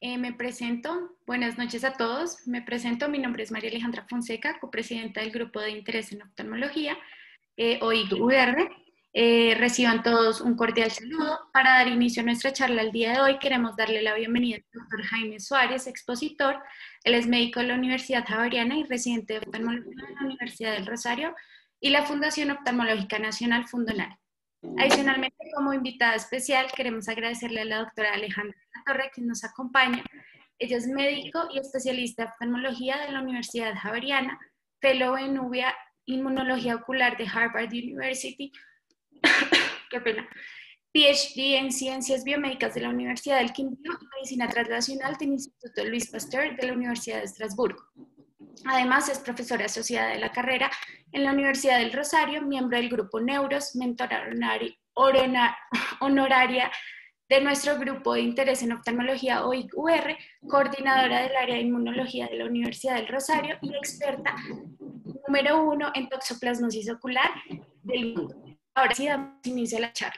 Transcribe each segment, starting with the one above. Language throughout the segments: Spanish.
Me presento, buenas noches a todos. Me presento, mi nombre es María Alejandra Fonseca, copresidenta del Grupo de Interés en Oftalmología, o IGUR. Reciban todos un cordial saludo. Para dar inicio a nuestra charla el día de hoy, queremos darle la bienvenida al doctor Jaime Suárez, expositor. Él es médico de la Universidad Javeriana y residente de oftalmología de la Universidad del Rosario y la Fundación Oftalmológica Nacional Fundonar. Adicionalmente, como invitada especial, queremos agradecerle a la doctora Alejandra Torre, que nos acompaña. Ella es médico y especialista en oftalmología de la Universidad Javeriana, fellow en Inmunología Ocular de Harvard University, qué pena, PhD en Ciencias Biomédicas de la Universidad del Quindío y Medicina Translacional del Instituto Luis Pasteur de la Universidad de Estrasburgo. Además, es profesora asociada de la carrera en la Universidad del Rosario, miembro del grupo Neuros, mentora honoraria de nuestro grupo de interés en oftalmología OIG-UR, coordinadora del área de inmunología de la Universidad del Rosario y experta número 1 en toxoplasmosis ocular del mundo. Ahora sí, damos inicio a la charla.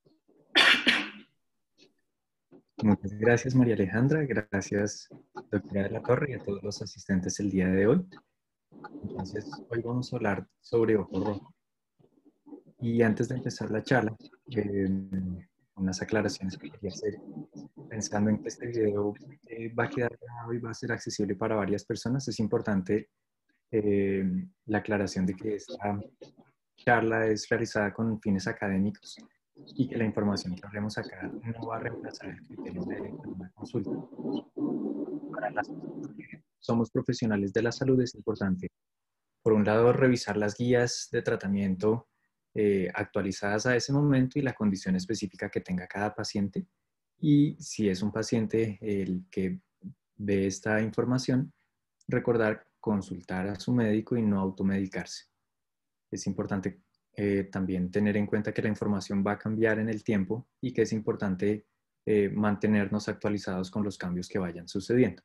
Muchas gracias, María Alejandra. Gracias, doctora de la Torre, y a todos los asistentes el día de hoy. Entonces, hoy vamos a hablar sobre ojo rojo. Y antes de empezar la charla, unas aclaraciones que quería hacer. Pensando en que este video va a quedar grabado y va a ser accesible para varias personas, es importante la aclaración de que esta charla es realizada con fines académicos y que la información que hablemos acá no va a reemplazar el criterio médico en una consulta. Para las personas que somos profesionales de la salud es importante, por un lado, revisar las guías de tratamiento actualizadas a ese momento y la condición específica que tenga cada paciente. Y si es un paciente el que ve esta información, recordar consultar a su médico y no automedicarse. Es importante también tener en cuenta que la información va a cambiar en el tiempo y que es importante mantenernos actualizados con los cambios que vayan sucediendo.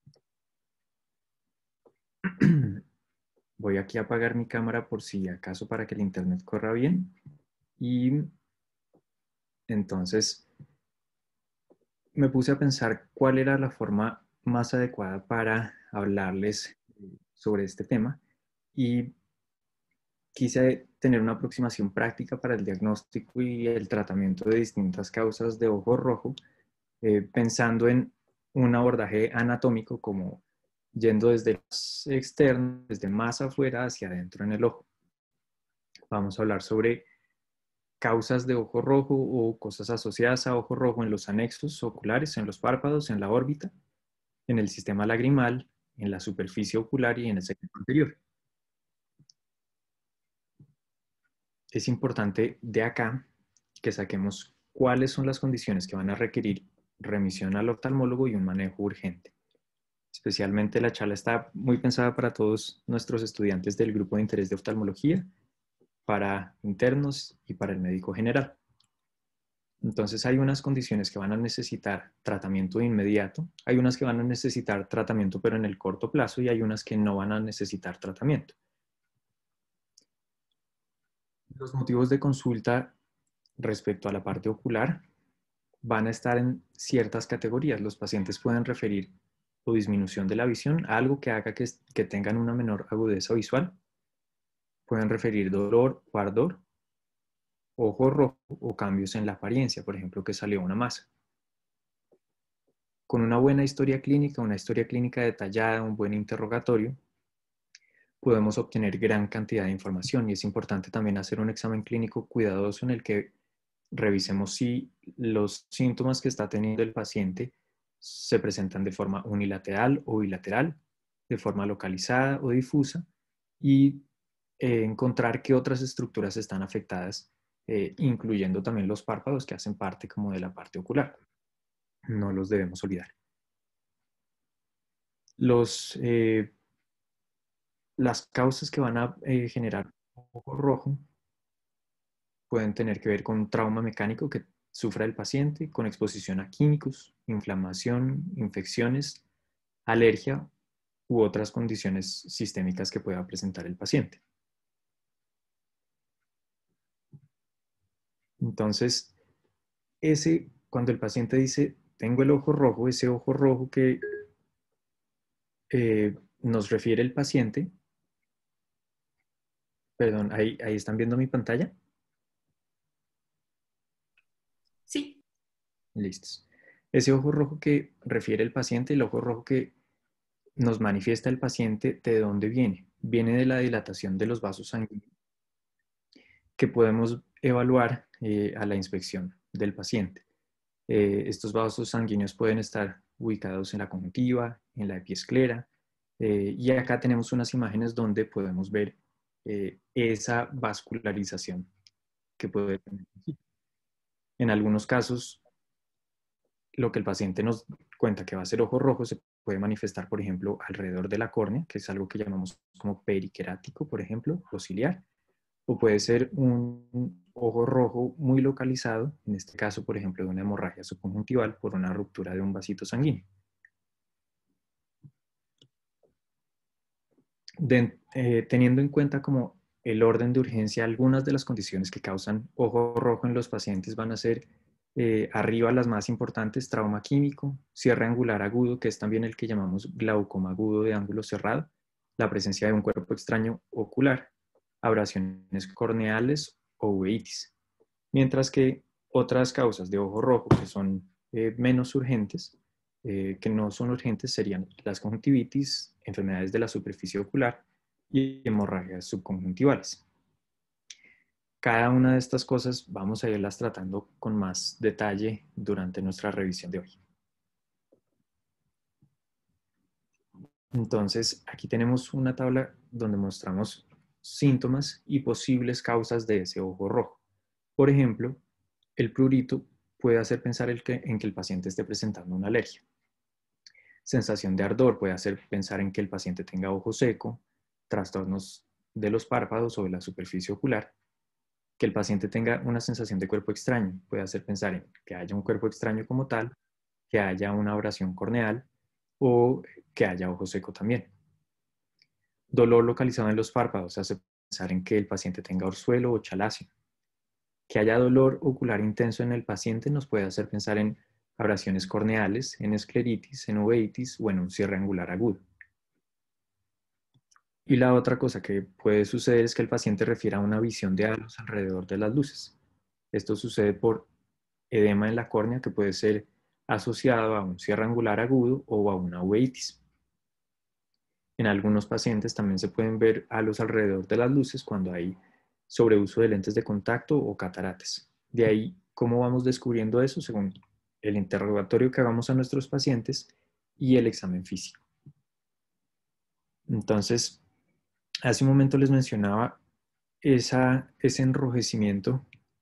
Voy aquí a apagar mi cámara por si acaso para que el internet corra bien. Y entonces me puse a pensar cuál era la forma más adecuada para hablarles sobre este tema y quise tener una aproximación práctica para el diagnóstico y el tratamiento de distintas causas de ojo rojo, pensando en un abordaje anatómico como yendo desde más externo, desde más afuera hacia adentro en el ojo. Vamos a hablar sobre causas de ojo rojo o cosas asociadas a ojo rojo en los anexos oculares, en los párpados, en la órbita, en el sistema lagrimal, en la superficie ocular y en el segmento anterior. Es importante de acá que saquemos cuáles son las condiciones que van a requerir remisión al oftalmólogo y un manejo urgente. Especialmente la charla está muy pensada para todos nuestros estudiantes del grupo de interés de oftalmología, para internos y para el médico general. Entonces hay unas condiciones que van a necesitar tratamiento inmediato, hay unas que van a necesitar tratamiento pero en el corto plazo y hay unas que no van a necesitar tratamiento. Los motivos de consulta respecto a la parte ocular van a estar en ciertas categorías. Los pacientes pueden referir o disminución de la visión a algo que haga que tengan una menor agudeza visual. Pueden referir dolor o ardor, ojo rojo o cambios en la apariencia, por ejemplo, que salió una masa. Con una buena historia clínica detallada, un buen interrogatorio, podemos obtener gran cantidad de información y es importante también hacer un examen clínico cuidadoso en el que revisemos si los síntomas que está teniendo el paciente se presentan de forma unilateral o bilateral, de forma localizada o difusa y encontrar qué otras estructuras están afectadas, incluyendo también los párpados que hacen parte como de la parte ocular. No los debemos olvidar. Las causas que van a generar ojo rojo pueden tener que ver con trauma mecánico que sufra el paciente, con exposición a químicos, inflamación, infecciones, alergia u otras condiciones sistémicas que pueda presentar el paciente. Entonces, cuando el paciente dice tengo el ojo rojo, ese ojo rojo que nos refiere el paciente. Perdón, ahí están viendo mi pantalla. Sí. Listos. Ese ojo rojo que refiere el paciente, el ojo rojo que nos manifiesta el paciente, ¿de dónde viene? Viene de la dilatación de los vasos sanguíneos que podemos evaluar a la inspección del paciente. Estos vasos sanguíneos pueden estar ubicados en la conjuntiva, en la epiesclera, y acá tenemos unas imágenes donde podemos ver esa vascularización que puede tener. En algunos casos, lo que el paciente nos cuenta que va a ser ojo rojo se puede manifestar, por ejemplo, alrededor de la córnea, que es algo que llamamos como periquerático, por ejemplo, o ciliar, o puede ser un ojo rojo muy localizado, en este caso, por ejemplo, de una hemorragia subconjuntival por una ruptura de un vasito sanguíneo. Teniendo en cuenta como el orden de urgencia, algunas de las condiciones que causan ojo rojo en los pacientes van a ser arriba las más importantes: trauma químico, cierre angular agudo, que es también el que llamamos glaucoma agudo de ángulo cerrado, la presencia de un cuerpo extraño ocular, abrasiones corneales o uveitis. Mientras que otras causas de ojo rojo que son menos urgentes, que no son urgentes, serían las conjuntivitis, enfermedades de la superficie ocular y hemorragias subconjuntivales. Cada una de estas cosas vamos a irlas tratando con más detalle durante nuestra revisión de hoy. Entonces, aquí tenemos una tabla donde mostramos síntomas y posibles causas de ese ojo rojo. Por ejemplo, el prurito puede hacer pensar en que el paciente esté presentando una alergia. Sensación de ardor puede hacer pensar en que el paciente tenga ojo seco, trastornos de los párpados o de la superficie ocular. Que el paciente tenga una sensación de cuerpo extraño puede hacer pensar en que haya un cuerpo extraño como tal, que haya una abrasión corneal o que haya ojo seco también. Dolor localizado en los párpados hace pensar en que el paciente tenga orzuelo o chalacio. Que haya dolor ocular intenso en el paciente nos puede hacer pensar en abrasiones corneales, en escleritis, en uveitis o en un cierre angular agudo. Y la otra cosa que puede suceder es que el paciente refiera a una visión de halos alrededor de las luces. Esto sucede por edema en la córnea, que puede ser asociado a un cierre angular agudo o a una uveitis. En algunos pacientes también se pueden ver halos alrededor de las luces cuando hay sobreuso de lentes de contacto o cataratas. De ahí, ¿cómo vamos descubriendo eso? Según el interrogatorio que hagamos a nuestros pacientes y el examen físico. Entonces, hace un momento les mencionaba ese enrojecimiento,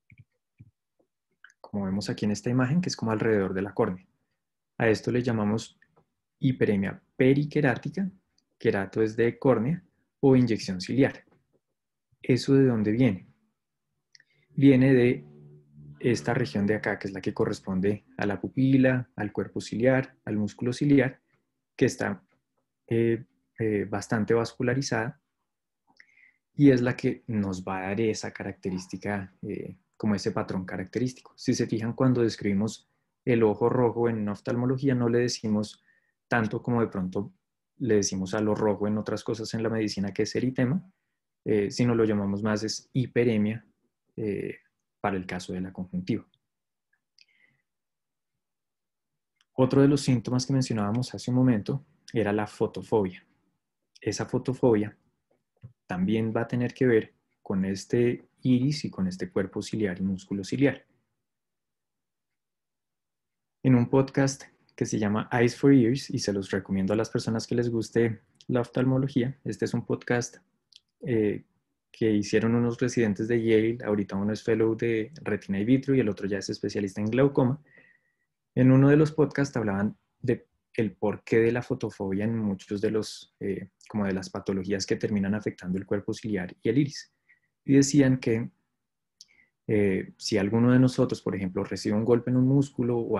como vemos aquí en esta imagen, que es como alrededor de la córnea. A esto le llamamos hiperemia periquerática, querato es de córnea, o inyección ciliar. ¿Eso de dónde viene? Viene de esta región de acá, que es la que corresponde a la pupila, al cuerpo ciliar, al músculo ciliar, que está bastante vascularizada y es la que nos va a dar esa característica, como ese patrón característico. Si se fijan, cuando describimos el ojo rojo en oftalmología, no le decimos tanto como de pronto le decimos a lo rojo en otras cosas en la medicina, que es eritema, sino lo llamamos más es hiperemia para el caso de la conjuntiva. Otro de los síntomas que mencionábamos hace un momento era la fotofobia. Esa fotofobia también va a tener que ver con este iris y con este cuerpo ciliar y músculo ciliar. En un podcast que se llama Eyes for Ears, y se los recomiendo a las personas que les guste la oftalmología, este es un podcast que hicieron unos residentes de Yale, ahorita uno es fellow de retina y vitrio y el otro ya es especialista en glaucoma. En uno de los podcasts hablaban de el porqué de la fotofobia en muchos de los, como de las patologías que terminan afectando el cuerpo ciliar y el iris. Y decían que si alguno de nosotros, por ejemplo, recibe un golpe en un músculo o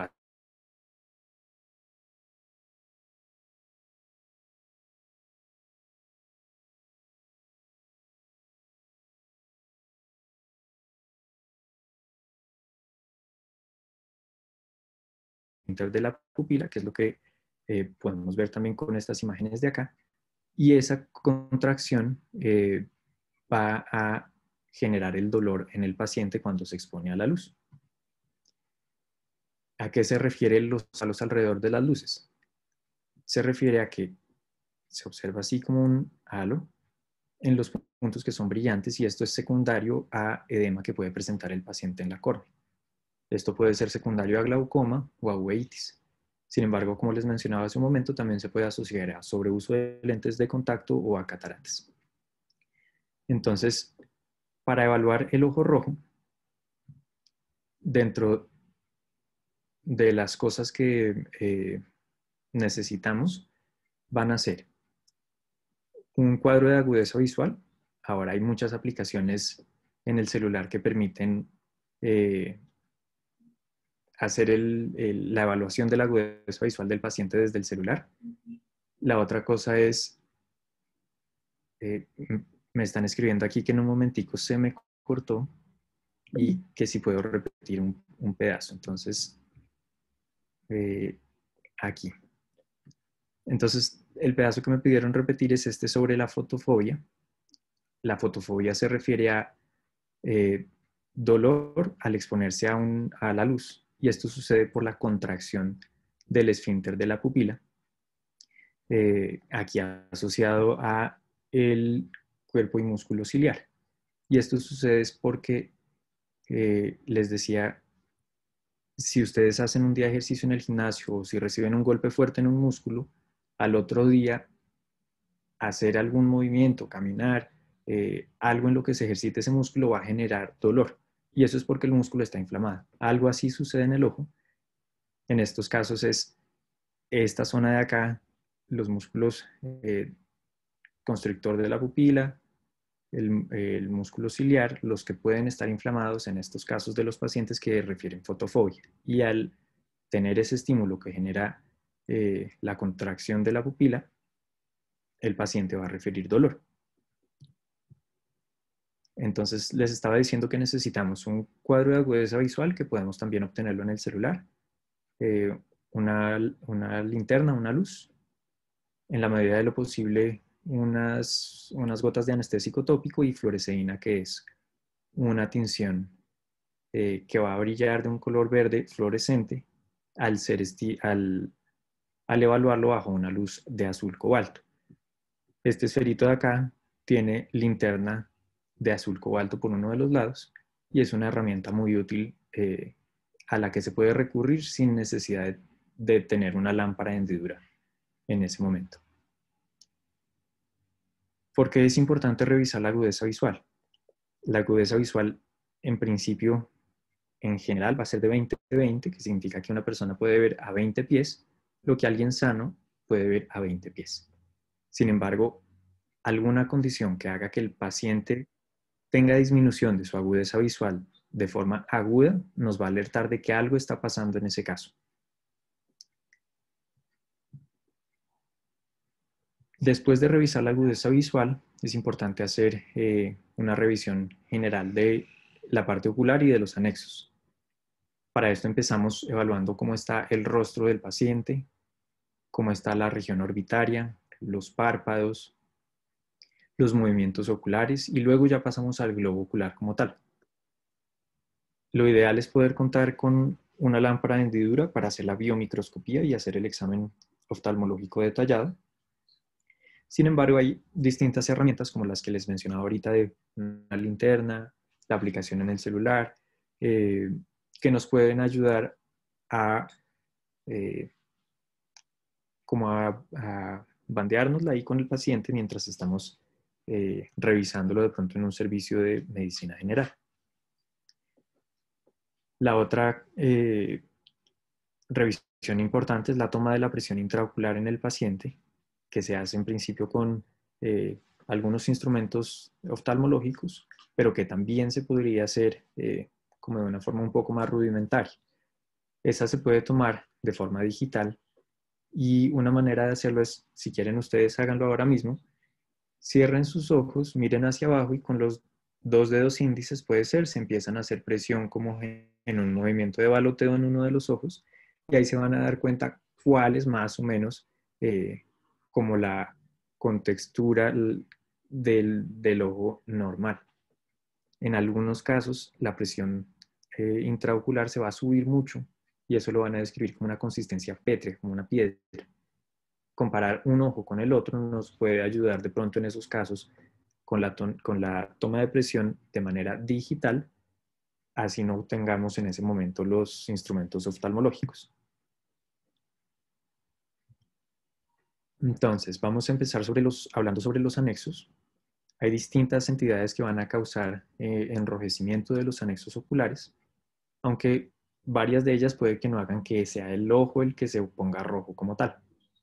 esfínter de la pupila, que es lo que podemos ver también con estas imágenes de acá, y esa contracción va a generar el dolor en el paciente cuando se expone a la luz. ¿A qué se refiere los halos alrededor de las luces? Se refiere a que se observa así como un halo en los puntos que son brillantes, y esto es secundario a edema que puede presentar el paciente en la córnea. Esto puede ser secundario a glaucoma o a uveitis. Sin embargo, como les mencionaba hace un momento, también se puede asociar a sobreuso de lentes de contacto o a cataratas. Entonces, para evaluar el ojo rojo, dentro de las cosas que necesitamos van a ser un cuadro de agudeza visual. Ahora hay muchas aplicaciones en el celular que permiten hacer la evaluación de la agudeza visual del paciente desde el celular. La otra cosa es, me están escribiendo aquí que en un momentico se me cortó y que si puedo repetir un pedazo. Entonces, aquí. Entonces, el pedazo que me pidieron repetir es este sobre la fotofobia. La fotofobia se refiere a dolor al exponerse a la luz, y esto sucede por la contracción del esfínter de la pupila, aquí asociado a el cuerpo y músculo ciliar. Y esto sucede es porque, les decía, si ustedes hacen un día de ejercicio en el gimnasio o si reciben un golpe fuerte en un músculo, al otro día hacer algún movimiento, caminar, algo en lo que se ejercite ese músculo va a generar dolor. Y eso es porque el músculo está inflamado. Algo así sucede en el ojo. En estos casos es esta zona de acá, los músculos constrictor de la pupila, el músculo ciliar, los que pueden estar inflamados en estos casos de los pacientes que refieren fotofobia. Y al tener ese estímulo que genera la contracción de la pupila, el paciente va a referir dolor. Entonces les estaba diciendo que necesitamos un cuadro de agudeza visual, que podemos también obtenerlo en el celular, una linterna, una luz, en la medida de lo posible unas gotas de anestésico tópico y fluoresceína, que es una tinción que va a brillar de un color verde fluorescente al evaluarlo bajo una luz de azul cobalto. Este esferito de acá tiene linterna de azul cobalto por uno de los lados, y es una herramienta muy útil a la que se puede recurrir sin necesidad de tener una lámpara de hendidura en ese momento. ¿Por qué es importante revisar la agudeza visual? La agudeza visual, en principio, en general, va a ser de 20-20, que significa que una persona puede ver a 20 pies, lo que alguien sano puede ver a 20 pies. Sin embargo, alguna condición que haga que el paciente tenga disminución de su agudeza visual de forma aguda nos va a alertar de que algo está pasando en ese caso. Después de revisar la agudeza visual, es importante hacer una revisión general de la parte ocular y de los anexos. Para esto empezamos evaluando cómo está el rostro del paciente, cómo está la región orbitaria, los párpados, los movimientos oculares, y luego ya pasamos al globo ocular como tal. Lo ideal es poder contar con una lámpara de hendidura para hacer la biomicroscopía y hacer el examen oftalmológico detallado. Sin embargo, hay distintas herramientas como las que les mencionaba ahorita, de una linterna, la aplicación en el celular, que nos pueden ayudar a bandeárnosla ahí con el paciente mientras estamos revisándolo de pronto en un servicio de medicina general. La otra revisión importante es la toma de la presión intraocular en el paciente, que se hace en principio con algunos instrumentos oftalmológicos, pero que también se podría hacer como de una forma un poco más rudimentaria. Esa se puede tomar de forma digital, y una manera de hacerlo es, si quieren ustedes háganlo ahora mismo, cierren sus ojos, miren hacia abajo y con los dos dedos índices, puede ser, se empiezan a hacer presión como en un movimiento de baloteo en uno de los ojos, y ahí se van a dar cuenta cuál es más o menos como la contextura del ojo normal. En algunos casos, la presión intraocular se va a subir mucho y eso lo van a describir como una consistencia pétrea, como una piedra. Comparar un ojo con el otro nos puede ayudar de pronto en esos casos con la toma de presión de manera digital, así no tengamos en ese momento los instrumentos oftalmológicos. Entonces, vamos a empezar hablando sobre los anexos. Hay distintas entidades que van a causar enrojecimiento de los anexos oculares, aunque varias de ellas puede que no hagan que sea el ojo el que se ponga rojo como tal.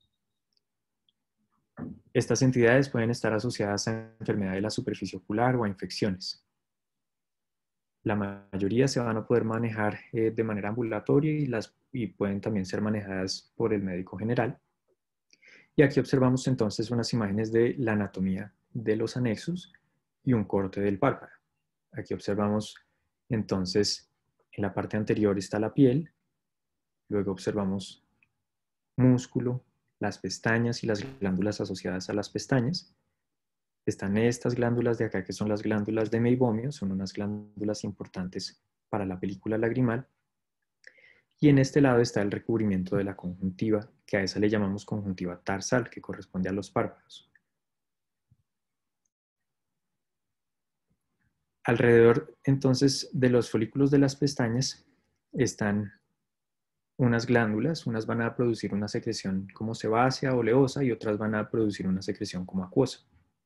Estas entidades pueden estar asociadas a enfermedad de la superficie ocular o a infecciones. La mayoría se van a poder manejar de manera ambulatoria y pueden también ser manejadas por el médico general. Y aquí observamos entonces unas imágenes de la anatomía de los anexos y un corte del párpado. Aquí observamos entonces en la parte anterior está la piel, luego observamos músculo, las pestañas y las glándulas asociadas a las pestañas. Están estas glándulas de acá que son las glándulas de meibomio, son unas glándulas importantes para la película lagrimal. Y en este lado está el recubrimiento de la conjuntiva, que a esa le llamamos conjuntiva tarsal, que corresponde a los párpados. Alrededor, entonces, de los folículos de las pestañas están unas glándulas, unas van a producir una secreción como sebácea, oleosa, y otras van a producir una secreción como acuosa.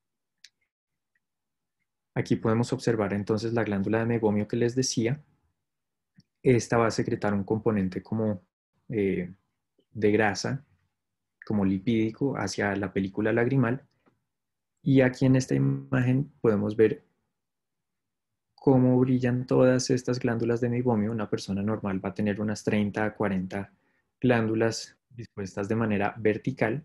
Aquí podemos observar entonces la glándula de meibomio que les decía. Esta va a secretar un componente como de grasa, como lipídico, hacia la película lagrimal. Y aquí en esta imagen podemos ver cómo brillan todas estas glándulas de meibomio. Una persona normal va a tener unas 30 a 40 glándulas dispuestas de manera vertical.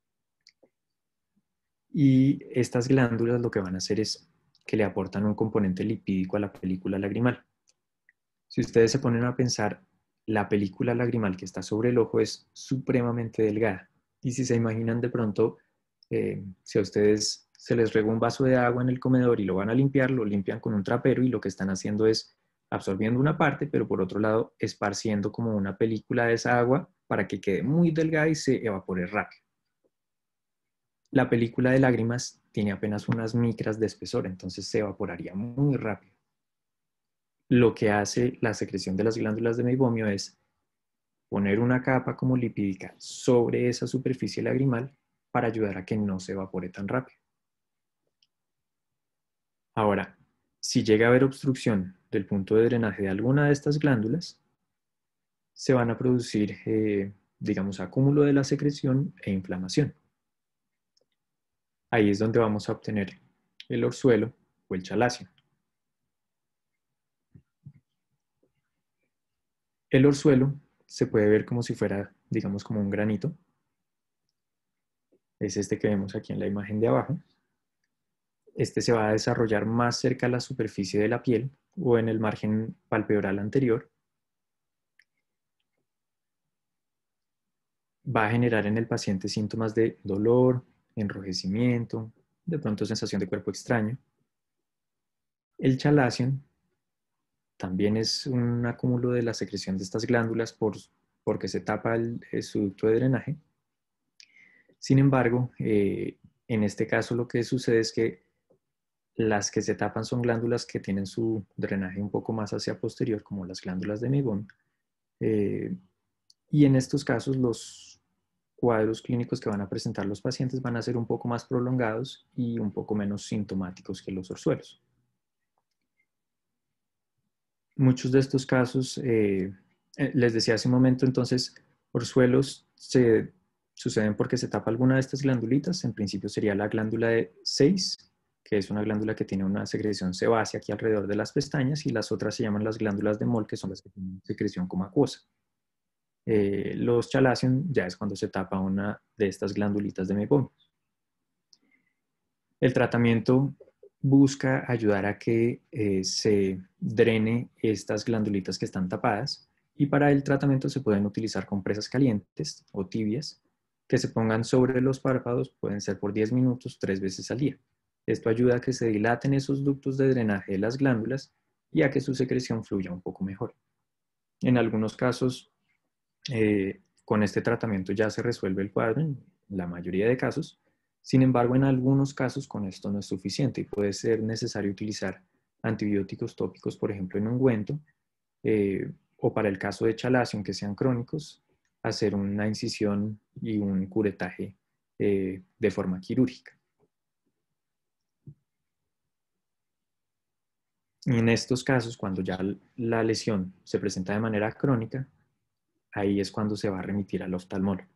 Y estas glándulas lo que van a hacer es que le aportan un componente lipídico a la película lagrimal. Si ustedes se ponen a pensar, la película lagrimal que está sobre el ojo es supremamente delgada. Y si se imaginan de pronto, si a ustedes se les regó un vaso de agua en el comedor y lo van a limpiar, lo limpian con un trapero y lo que están haciendo es absorbiendo una parte, pero por otro lado esparciendo como una película de esa agua para que quede muy delgada y se evapore rápido. La película de lágrimas tiene apenas unas micras de espesor, entonces se evaporaría muy rápido. Lo que hace la secreción de las glándulas de meibomio es poner una capa como lipídica sobre esa superficie lagrimal para ayudar a que no se evapore tan rápido. Ahora, si llega a haber obstrucción del punto de drenaje de alguna de estas glándulas, se van a producir, digamos, acúmulo de la secreción e inflamación. Ahí es donde vamos a obtener el orzuelo o el chalacio. El orzuelo se puede ver como si fuera, digamos, como un granito. Es este que vemos aquí en la imagen de abajo. Este se va a desarrollar más cerca a la superficie de la piel o en el margen palpebral anterior. Va a generar en el paciente síntomas de dolor, enrojecimiento, de pronto sensación de cuerpo extraño. El chalación también es un acúmulo de la secreción de estas glándulas porque se tapa su ducto de drenaje. Sin embargo, en este caso lo que sucede es que las que se tapan son glándulas que tienen su drenaje un poco más hacia posterior, como las glándulas de Meibomian. Y en estos casos los cuadros clínicos que van a presentar los pacientes van a ser un poco más prolongados y un poco menos sintomáticos que los orzuelos. Muchos de estos casos, les decía hace un momento, entonces, orzuelos suceden porque se tapa alguna de estas glandulitas. En principio sería la glándula de 6, que es una glándula que tiene una secreción sebácea aquí alrededor de las pestañas, y las otras se llaman las glándulas de Moll, que son las que tienen secreción como acuosa. Los chalación ya es cuando se tapa una de estas glandulitas de Meibomian. El tratamiento busca ayudar a que se drene estas glandulitas que están tapadas Y para el tratamiento se pueden utilizar compresas calientes o tibias que se pongan sobre los párpados, pueden ser por 10 minutos 3 veces al día. Esto ayuda a que se dilaten esos ductos de drenaje de las glándulas y a que su secreción fluya un poco mejor. En algunos casos, con este tratamiento ya se resuelve el cuadro, en la mayoría de casos. Sin embargo, en algunos casos con esto no es suficiente y puede ser necesario utilizar antibióticos tópicos, por ejemplo, en ungüento, o para el caso de chalación, que sean crónicos, hacer una incisión y un curetaje de forma quirúrgica. Y en estos casos, cuando ya la lesión se presenta de manera crónica, ahí es cuando se va a remitir al oftalmólogo.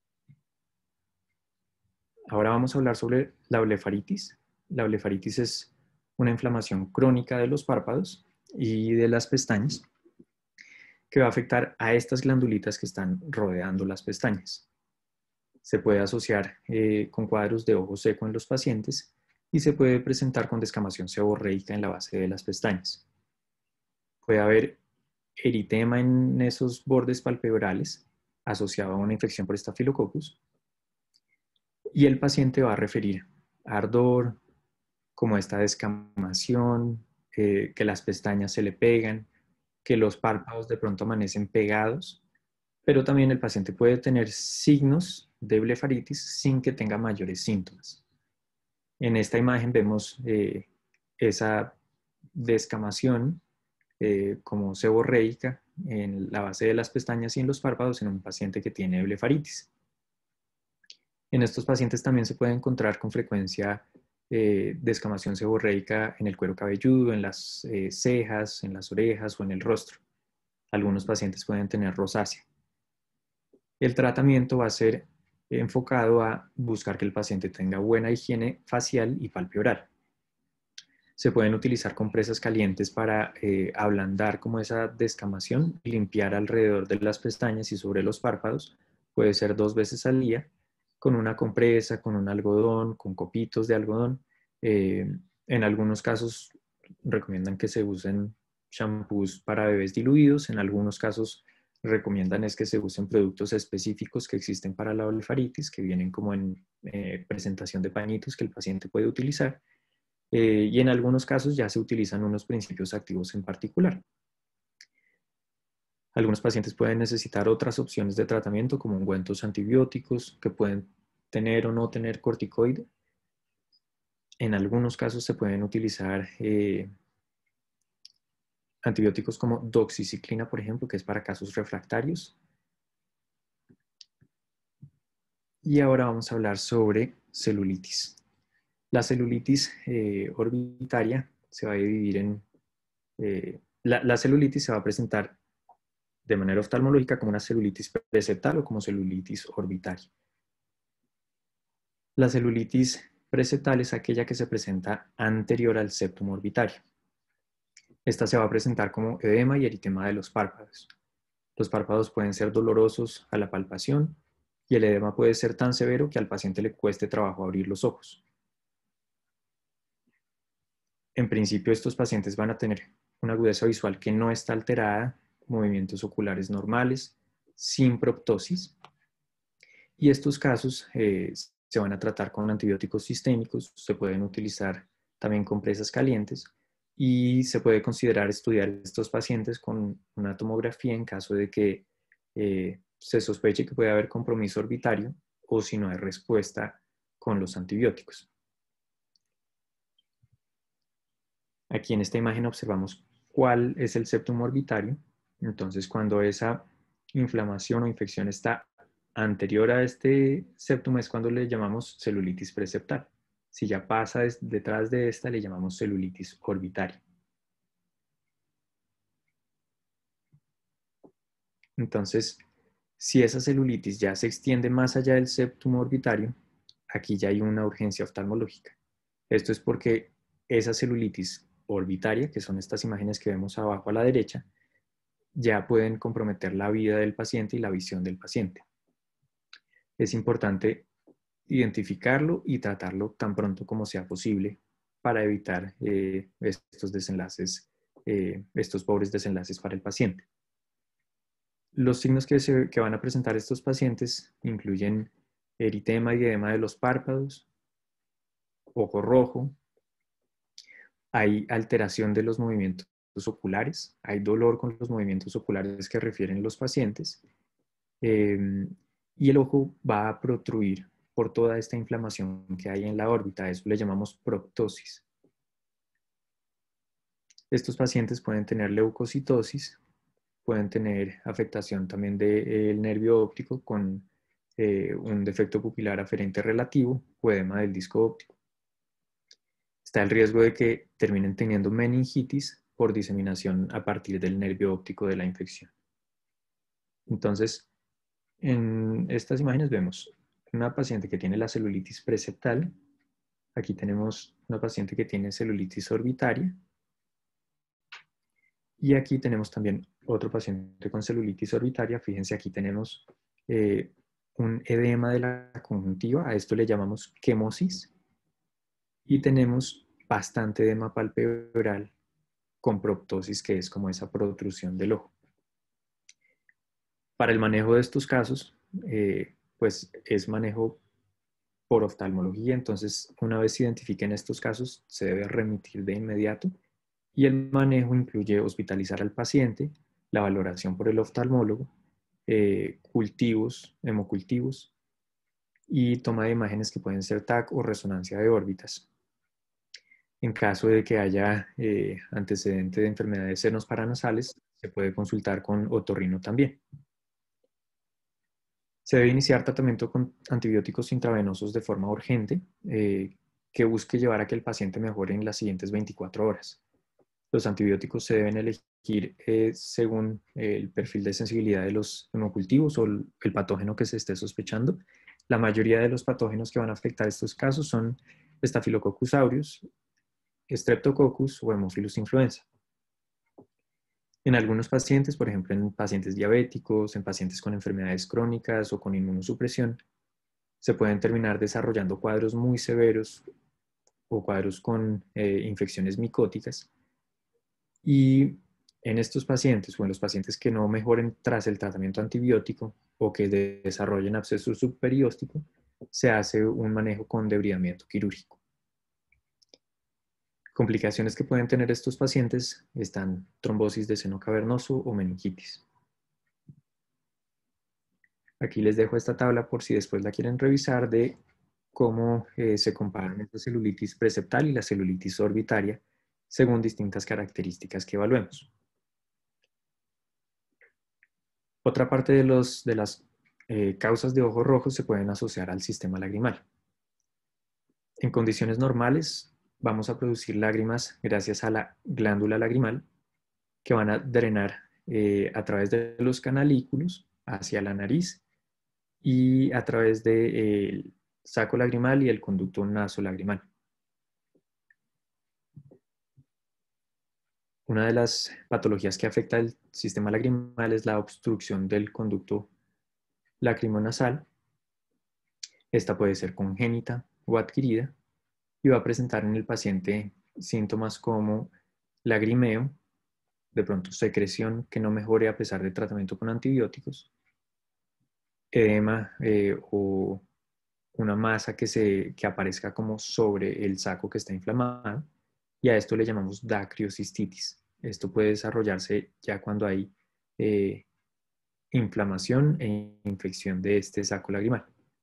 Ahora vamos a hablar sobre la blefaritis. La blefaritis es una inflamación crónica de los párpados y de las pestañas que va a afectar a estas glandulitas que están rodeando las pestañas. Se puede asociar con cuadros de ojo seco en los pacientes y se puede presentar con descamación seborreica en la base de las pestañas. Puede haber eritema en esos bordes palpebrales asociado a una infección por Staphylococcus y el paciente va a referir ardor, como esta descamación, que las pestañas se le pegan, que los párpados de pronto amanecen pegados, pero también el paciente puede tener signos de blefaritis sin que tenga mayores síntomas. En esta imagen vemos esa descamación como seborreica en la base de las pestañas y en los párpados en un paciente que tiene blefaritis. En estos pacientes también se puede encontrar con frecuencia descamación seborreica en el cuero cabelludo, en las cejas, en las orejas o en el rostro. Algunos pacientes pueden tener rosácea. El tratamiento va a ser enfocado a buscar que el paciente tenga buena higiene facial y palpebral. Se pueden utilizar compresas calientes para ablandar como esa descamación y limpiar alrededor de las pestañas y sobre los párpados. Puede ser 2 veces al día, con una compresa, con un algodón, con copitos de algodón. En algunos casos recomiendan que se usen shampoos para bebés diluidos. En algunos casos recomiendan es que se usen productos específicos que existen para la blefaritis, que vienen como en presentación de pañitos que el paciente puede utilizar. Y en algunos casos ya se utilizan unos principios activos en particular. Algunos pacientes pueden necesitar otras opciones de tratamiento como ungüentos antibióticos que pueden tener o no tener corticoide. En algunos casos se pueden utilizar antibióticos como doxiciclina, por ejemplo, que es para casos refractarios. Y ahora vamos a hablar sobre celulitis. La celulitis orbitaria se va a dividir en... la celulitis se va a presentar de manera oftalmológica como una celulitis preceptal o como celulitis orbitaria. La celulitis preceptal es aquella que se presenta anterior al septum orbitario. Esta se va a presentar como edema y eritema de los párpados. Los párpados pueden ser dolorosos a la palpación y el edema puede ser tan severo que al paciente le cueste trabajo abrir los ojos. En principio, estos pacientes van a tener una agudeza visual que no está alterada, movimientos oculares normales, sin proptosis. Y estos casos se van a tratar con antibióticos sistémicos, se pueden utilizar también compresas calientes y se puede considerar estudiar estos pacientes con una tomografía en caso de que se sospeche que puede haber compromiso orbitario o si no hay respuesta con los antibióticos. Aquí en esta imagen observamos cuál es el septum orbitario. Entonces, cuando esa inflamación o infección está anterior a este septum es cuando le llamamos celulitis preceptal. Si ya pasa detrás de esta, le llamamos celulitis orbitaria. Entonces, si esa celulitis ya se extiende más allá del septum orbitario, aquí ya hay una urgencia oftalmológica. Esto es porque esa celulitis orbitaria, que son estas imágenes que vemos abajo a la derecha, ya pueden comprometer la vida del paciente y la visión del paciente. Es importante identificarlo y tratarlo tan pronto como sea posible para evitar estos desenlaces, estos pobres desenlaces para el paciente. Los signos que van a presentar estos pacientes incluyen eritema y edema de los párpados, ojo rojo, hay alteración de los movimientos oculares, hay dolor con los movimientos oculares que refieren los pacientes, y el ojo va a protruir por toda esta inflamación que hay en la órbita. A eso le llamamos proptosis. Estos pacientes pueden tener leucocitosis, pueden tener afectación también del nervio óptico con un defecto pupilar aferente relativo o edema del disco óptico. Está el riesgo de que terminen teniendo meningitis por diseminación a partir del nervio óptico de la infección. Entonces, en estas imágenes vemos una paciente que tiene la celulitis preseptal. Aquí tenemos una paciente que tiene celulitis orbitaria. Y aquí tenemos también otro paciente con celulitis orbitaria. Fíjense, aquí tenemos un edema de la conjuntiva. A esto le llamamos quemosis. Y tenemos bastante edema palpebral con proptosis, que es como esa protrusión del ojo. Para el manejo de estos casos, pues es manejo por oftalmología. Entonces, una vez se identifiquen estos casos, se debe remitir de inmediato. Y el manejo incluye hospitalizar al paciente, la valoración por el oftalmólogo, cultivos, hemocultivos y toma de imágenes que pueden ser TAC o resonancia de órbitas. En caso de que haya antecedente de enfermedades de senos paranasales, se puede consultar con otorrino también. Se debe iniciar tratamiento con antibióticos intravenosos de forma urgente, que busque llevar a que el paciente mejore en las siguientes 24 horas. Los antibióticos se deben elegir según el perfil de sensibilidad de los hemocultivos o el patógeno que se esté sospechando. La mayoría de los patógenos que van a afectar estos casos son Staphylococcus aureus, Streptococcus o Haemophilus influenza. En algunos pacientes, por ejemplo en pacientes diabéticos, en pacientes con enfermedades crónicas o con inmunosupresión, se pueden terminar desarrollando cuadros muy severos o cuadros con infecciones micóticas. Y en estos pacientes o en los pacientes que no mejoren tras el tratamiento antibiótico o que desarrollen absceso subperióstico, se hace un manejo con debridamiento quirúrgico. Complicaciones que pueden tener estos pacientes están trombosis de seno cavernoso o meningitis. Aquí les dejo esta tabla por si después la quieren revisar de cómo se comparan esta celulitis preseptal y la celulitis orbitaria según distintas características que evaluemos. Otra parte de las causas de ojos rojos se pueden asociar al sistema lagrimal. En condiciones normales vamos a producir lágrimas gracias a la glándula lagrimal que van a drenar a través de los canalículos hacia la nariz y a través del saco lagrimal y el conducto nasolagrimal. Una de las patologías que afecta el sistema lagrimal es la obstrucción del conducto lacrimonasal. Esta puede ser congénita o adquirida y va a presentar en el paciente síntomas como lagrimeo, de pronto secreción que no mejore a pesar de tratamiento con antibióticos, edema o una masa que aparezca como sobre el saco que está inflamado, y a esto le llamamos dacriocistitis. Esto puede desarrollarse ya cuando hay inflamación e infección de este saco lagrimal.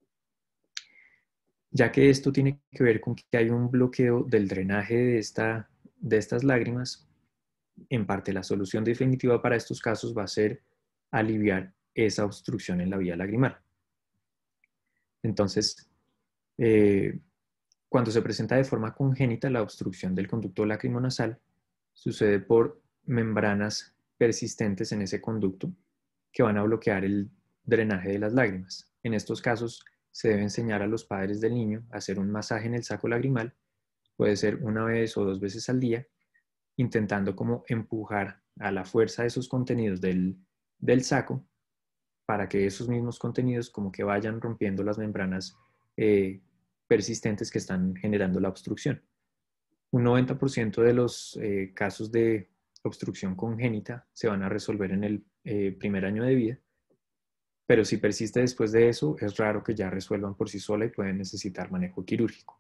Ya que esto tiene que ver con que hay un bloqueo del drenaje de estas lágrimas, en parte la solución definitiva para estos casos va a ser aliviar esa obstrucción en la vía lagrimal. Entonces, cuando se presenta de forma congénita la obstrucción del conducto lacrimonasal, sucede por membranas persistentes en ese conducto que van a bloquear el drenaje de las lágrimas. En estos casos, se debe enseñar a los padres del niño a hacer un masaje en el saco lagrimal, puede ser una vez o 2 veces al día, intentando como empujar a la fuerza de esos contenidos del saco para que esos mismos contenidos como que vayan rompiendo las membranas persistentes que están generando la obstrucción. Un 90% de los casos de obstrucción congénita se van a resolver en el primer año de vida, pero si persiste después de eso, es raro que ya resuelvan por sí sola y pueden necesitar manejo quirúrgico.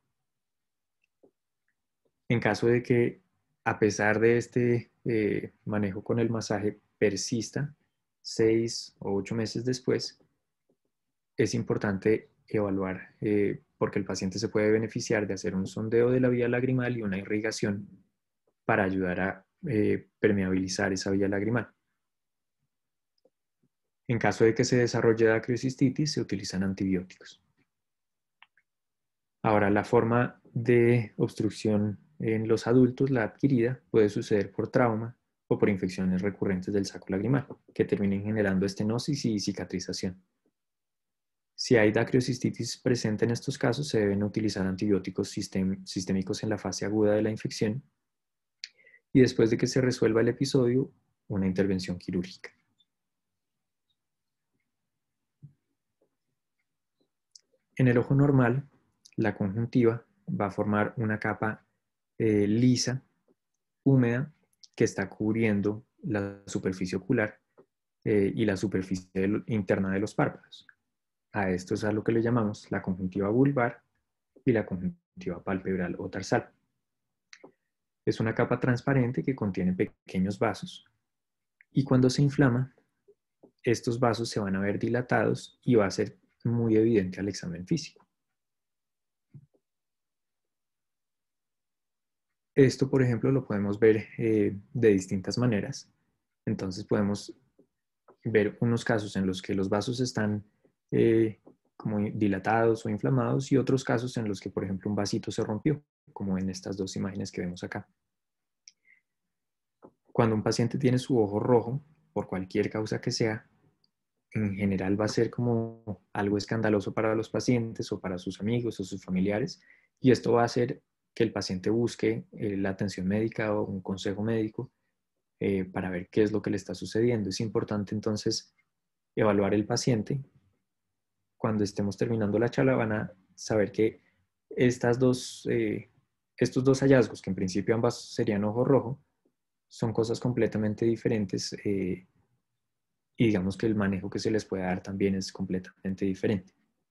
En caso de que, a pesar de este manejo con el masaje, persista 6 o 8 meses después, es importante evaluar, porque el paciente se puede beneficiar de hacer un sondeo de la vía lagrimal y una irrigación para ayudar a permeabilizar esa vía lagrimal. En caso de que se desarrolle dacriocistitis, se utilizan antibióticos. Ahora, la forma de obstrucción en los adultos, la adquirida, puede suceder por trauma o por infecciones recurrentes del saco lagrimal, que terminen generando estenosis y cicatrización. Si hay dacriocistitis presente en estos casos, se deben utilizar antibióticos sistémicos en la fase aguda de la infección y después de que se resuelva el episodio, una intervención quirúrgica. En el ojo normal, la conjuntiva va a formar una capa lisa, húmeda, que está cubriendo la superficie ocular y la superficie interna de los párpados. A esto es a lo que le llamamos la conjuntiva vulvar y la conjuntiva palpebral o tarsal. Es una capa transparente que contiene pequeños vasos y cuando se inflama, estos vasos se van a ver dilatados y va a ser muy evidente al examen físico. Esto, por ejemplo, lo podemos ver de distintas maneras. Entonces podemos ver unos casos en los que los vasos están como dilatados o inflamados y otros casos en los que, por ejemplo, un vasito se rompió, como en estas dos imágenes que vemos acá. Cuando un paciente tiene su ojo rojo, por cualquier causa que sea, en general va a ser como algo escandaloso para los pacientes o para sus amigos o sus familiares, y esto va a hacer que el paciente busque la atención médica o un consejo médico para ver qué es lo que le está sucediendo. Es importante entonces evaluar el paciente. Cuando estemos terminando la charla van a saber que estos dos hallazgos, que en principio ambas serían ojo rojo, son cosas completamente diferentes y digamos que el manejo que se les puede dar también es completamente diferente.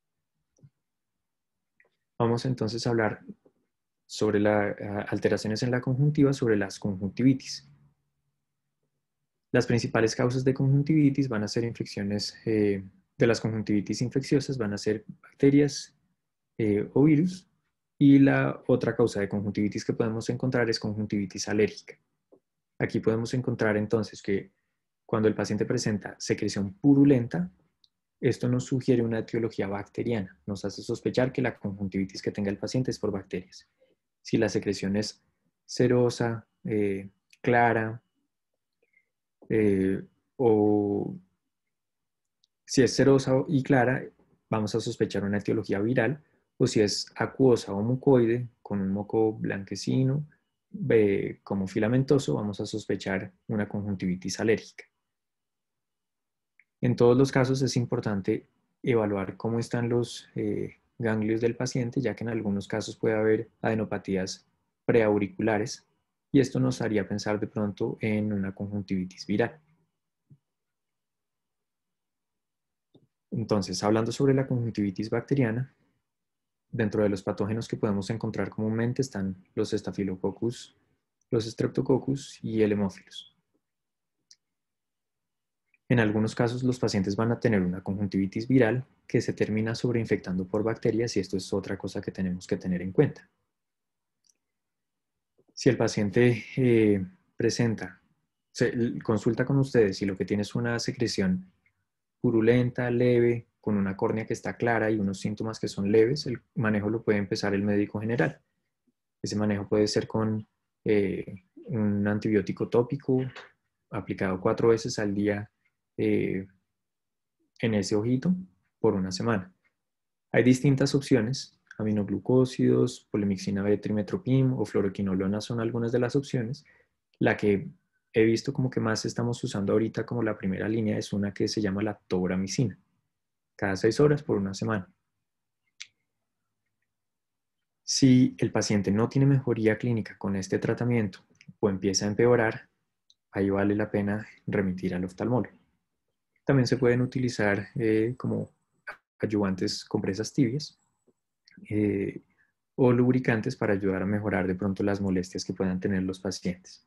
Vamos entonces a hablar sobre las alteraciones en la conjuntiva, sobre las conjuntivitis. Las principales causas de conjuntivitis van a ser infecciones de las conjuntivitis infecciosas, van a ser bacterias o virus, y la otra causa de conjuntivitis que podemos encontrar es conjuntivitis alérgica. Aquí podemos encontrar entonces que cuando el paciente presenta secreción purulenta, esto nos sugiere una etiología bacteriana, nos hace sospechar que la conjuntivitis que tenga el paciente es por bacterias. Si la secreción es serosa, clara, o si es serosa y clara, vamos a sospechar una etiología viral, o si es acuosa o mucoide, con un moco blanquecino, como filamentoso, vamos a sospechar una conjuntivitis alérgica. En todos los casos es importante evaluar cómo están los ganglios del paciente, ya que en algunos casos puede haber adenopatías preauriculares, y esto nos haría pensar de pronto en una conjuntivitis viral. Entonces, hablando sobre la conjuntivitis bacteriana, dentro de los patógenos que podemos encontrar comúnmente están los Staphylococcus, los Streptococcus y el Haemophilus. En algunos casos los pacientes van a tener una conjuntivitis viral que se termina sobreinfectando por bacterias y esto es otra cosa que tenemos que tener en cuenta. Si el paciente consulta con ustedes y lo que tiene es una secreción purulenta, leve, con una córnea que está clara y unos síntomas que son leves, el manejo lo puede empezar el médico general. Ese manejo puede ser con un antibiótico tópico aplicado 4 veces al día en ese ojito por una semana. Hay distintas opciones, aminoglucósidos, polimixina B, trimetoprim o fluoroquinolona son algunas de las opciones. La que he visto como que más estamos usando ahorita como la primera línea es una que se llama la tobramicina, cada 6 horas por una semana. Si el paciente no tiene mejoría clínica con este tratamiento o empieza a empeorar, ahí vale la pena remitir al oftalmólogo. También se pueden utilizar como ayudantes compresas tibias o lubricantes para ayudar a mejorar de pronto las molestias que puedan tener los pacientes.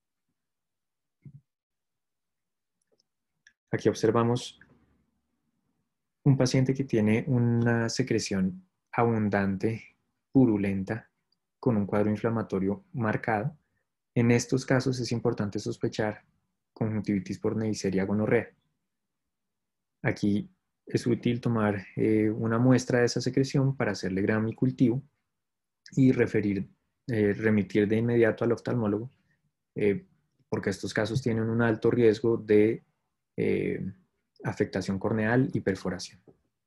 Aquí observamos un paciente que tiene una secreción abundante, purulenta, con un cuadro inflamatorio marcado. En estos casos es importante sospechar conjuntivitis por Neisseria gonorrea. Aquí es útil tomar una muestra de esa secreción para hacerle gramo y cultivo y remitir de inmediato al oftalmólogo, porque estos casos tienen un alto riesgo de afectación corneal y perforación.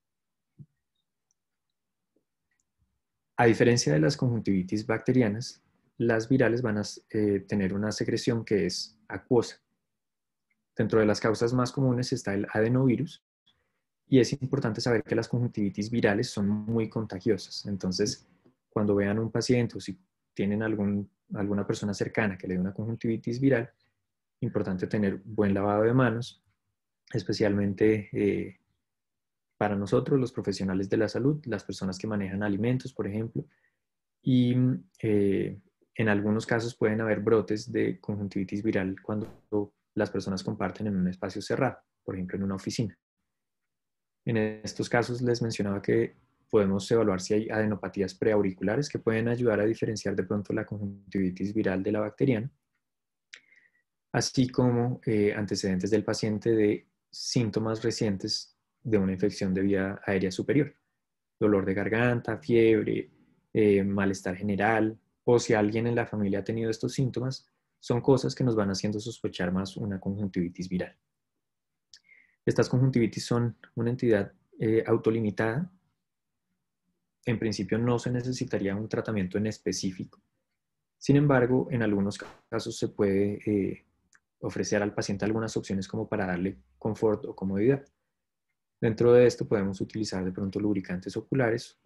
A diferencia de las conjuntivitis bacterianas, las virales van a tener una secreción que es acuosa. Dentro de las causas más comunes está el adenovirus, y es importante saber que las conjuntivitis virales son muy contagiosas. Entonces, cuando vean un paciente o si tienen alguna persona cercana que le dé una conjuntivitis viral, importante tener buen lavado de manos, especialmente para nosotros, los profesionales de la salud, las personas que manejan alimentos, por ejemplo, y en algunos casos pueden haber brotes de conjuntivitis viral cuando las personas comparten en un espacio cerrado, por ejemplo, en una oficina. En estos casos les mencionaba que podemos evaluar si hay adenopatías preauriculares que pueden ayudar a diferenciar de pronto la conjuntivitis viral de la bacteriana, así como antecedentes del paciente de síntomas recientes de una infección de vía aérea superior, dolor de garganta, fiebre, malestar general, o si alguien en la familia ha tenido estos síntomas, son cosas que nos van haciendo sospechar más una conjuntivitis viral. Estas conjuntivitis son una entidad autolimitada. En principio no se necesitaría un tratamiento en específico. Sin embargo, en algunos casos se puede ofrecer al paciente algunas opciones como para darle confort o comodidad. Dentro de esto podemos utilizar de pronto lubricantes oculares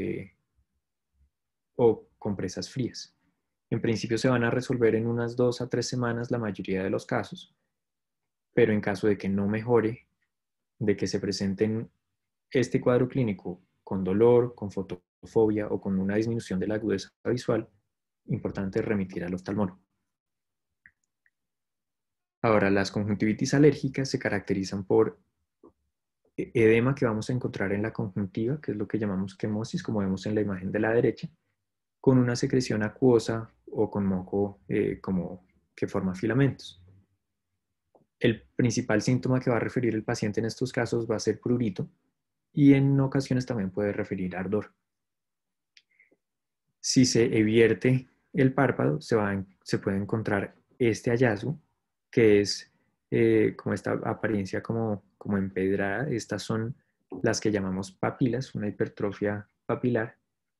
o compresas frías. En principio se van a resolver en unas 2 a 3 semanas la mayoría de los casos, pero en caso de que no mejore, de que se presenten este cuadro clínico con dolor, con fotofobia o con una disminución de la agudeza visual, importante remitir al oftalmólogo. Ahora, las conjuntivitis alérgicas se caracterizan por edema que vamos a encontrar en la conjuntiva, que es lo que llamamos quemosis, como vemos en la imagen de la derecha, con una secreción acuosa o con moco como que forma filamentos. El principal síntoma que va a referir el paciente en estos casos va a ser prurito y en ocasiones también puede referir ardor. Si se evierte el párpado, se puede encontrar este hallazgo, que es como esta apariencia como empedrada. Estas son las que llamamos papilas, una hipertrofia papilar,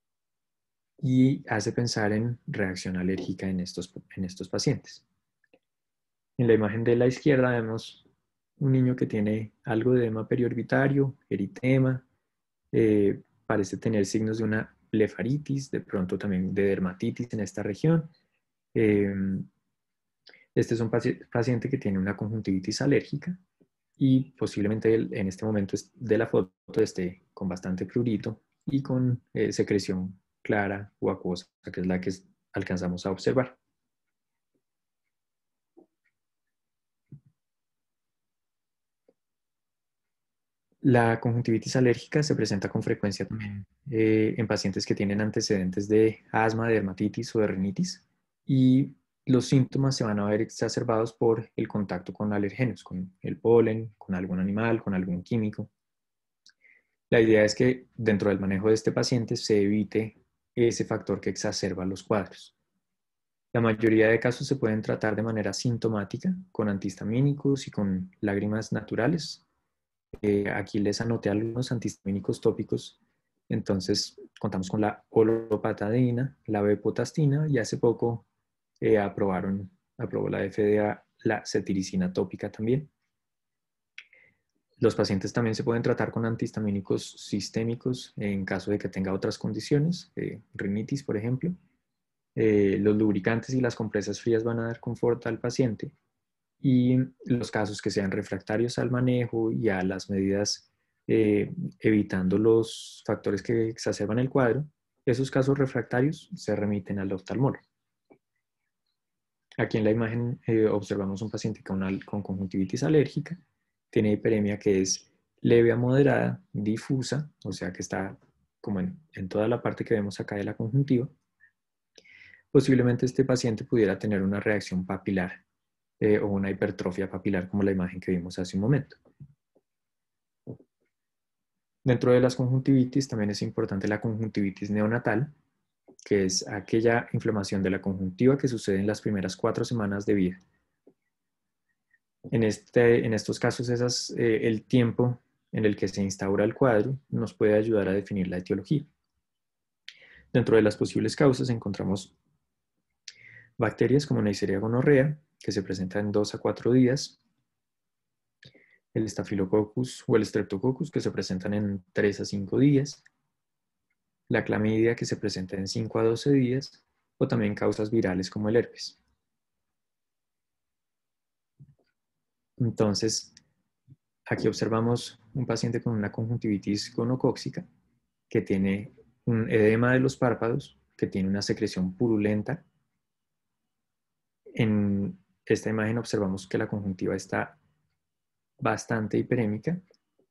y hace pensar en reacción alérgica en estos pacientes. En la imagen de la izquierda vemos un niño que tiene algo de edema periorbitario, eritema, parece tener signos de una blefaritis, de pronto también de dermatitis en esta región. Este es un paciente que tiene una conjuntivitis alérgica y posiblemente en este momento de la foto esté con bastante prurito y con secreción clara o acuosa, que es la que alcanzamos a observar. La conjuntivitis alérgica se presenta con frecuencia también en pacientes que tienen antecedentes de asma, de dermatitis o de rinitis, y los síntomas se van a ver exacerbados por el contacto con alergenos, con el polen, con algún animal, con algún químico. La idea es que dentro del manejo de este paciente se evite ese factor que exacerba los cuadros. La mayoría de casos se pueden tratar de manera sintomática, con antihistamínicos y con lágrimas naturales. Aquí les anoté algunos antihistamínicos tópicos. Entonces, contamos con la olopatadina, la bepotastina, y hace poco aprobó la FDA la cetiricina tópica también. Los pacientes también se pueden tratar con antihistamínicos sistémicos en caso de que tenga otras condiciones, rinitis, por ejemplo. Los lubricantes y las compresas frías van a dar confort al paciente. y los casos que sean refractarios al manejo y a las medidas evitando los factores que exacerban el cuadro, esos casos refractarios se remiten al oftalmólogo. Aquí en la imagen observamos un paciente con conjuntivitis alérgica, tiene hiperemia que es leve a moderada, difusa, o sea que está como en toda la parte que vemos acá de la conjuntiva. Posiblemente este paciente pudiera tener una reacción papilar o una hipertrofia papilar como la imagen que vimos hace un momento. Dentro de las conjuntivitis también es importante la conjuntivitis neonatal, que es aquella inflamación de la conjuntiva que sucede en las primeras 4 semanas de vida. En estos casos, el tiempo en el que se instaura el cuadro nos puede ayudar a definir la etiología. Dentro de las posibles causas encontramos bacterias como Neisseria gonorrea, que se presenta en 2 a 4 días, el Staphylococcus o el Streptococcus, que se presentan en 3 a 5 días, la clamidia, que se presenta en 5 a 12 días, o también causas virales como el herpes. Entonces, aquí observamos un paciente con una conjuntivitis gonocócica que tiene un edema de los párpados, que tiene una secreción purulenta. En esta imagen observamos que la conjuntiva está bastante hiperémica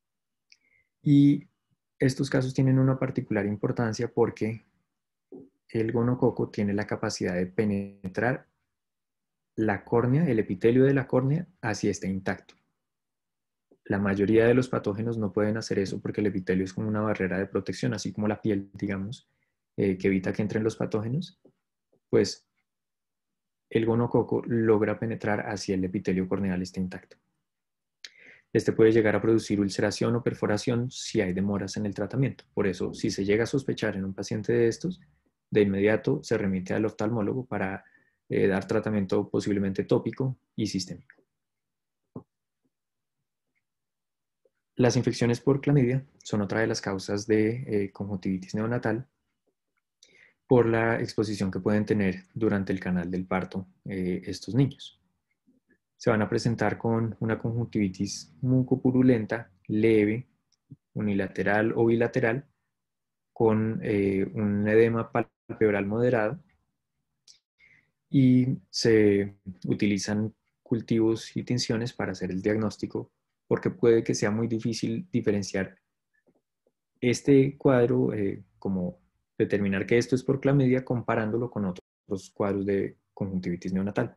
y estos casos tienen una particular importancia porque el gonococo tiene la capacidad de penetrar la córnea, el epitelio de la córnea, así esté intacto. La mayoría de los patógenos no pueden hacer eso porque el epitelio es como una barrera de protección, así como la piel, digamos, que evita que entren los patógenos. Pues el gonococo logra penetrar hacia el epitelio corneal esté intacto. Este puede llegar a producir ulceración o perforación si hay demoras en el tratamiento. Por eso, si se llega a sospechar en un paciente de estos, de inmediato se remite al oftalmólogo para dar tratamiento posiblemente tópico y sistémico. Las infecciones por clamidia son otra de las causas de conjuntivitis neonatal por la exposición que pueden tener durante el canal del parto estos niños. Se van a presentar con una conjuntivitis mucopurulenta leve, unilateral o bilateral, con un edema palpebral moderado, y se utilizan cultivos y tinciones para hacer el diagnóstico porque puede que sea muy difícil diferenciar este cuadro, como determinar que esto es por clamidia comparándolo con otros cuadros de conjuntivitis neonatal.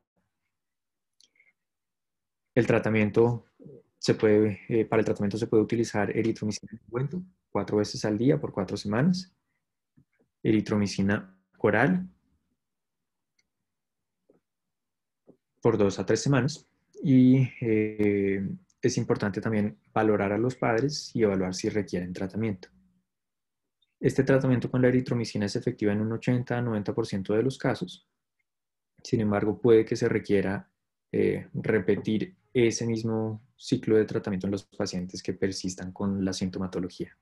El tratamiento para el tratamiento se puede utilizar eritromicina en ungüento 4 veces al día por 4 semanas, eritromicina oral por 2 a 3 semanas, y es importante también valorar a los padres y evaluar si requieren tratamiento. Este tratamiento con la eritromicina es efectiva en un 80 a 90% de los casos. Sin embargo, puede que se requiera repetir ese mismo ciclo de tratamiento en los pacientes que persistan con la sintomatología.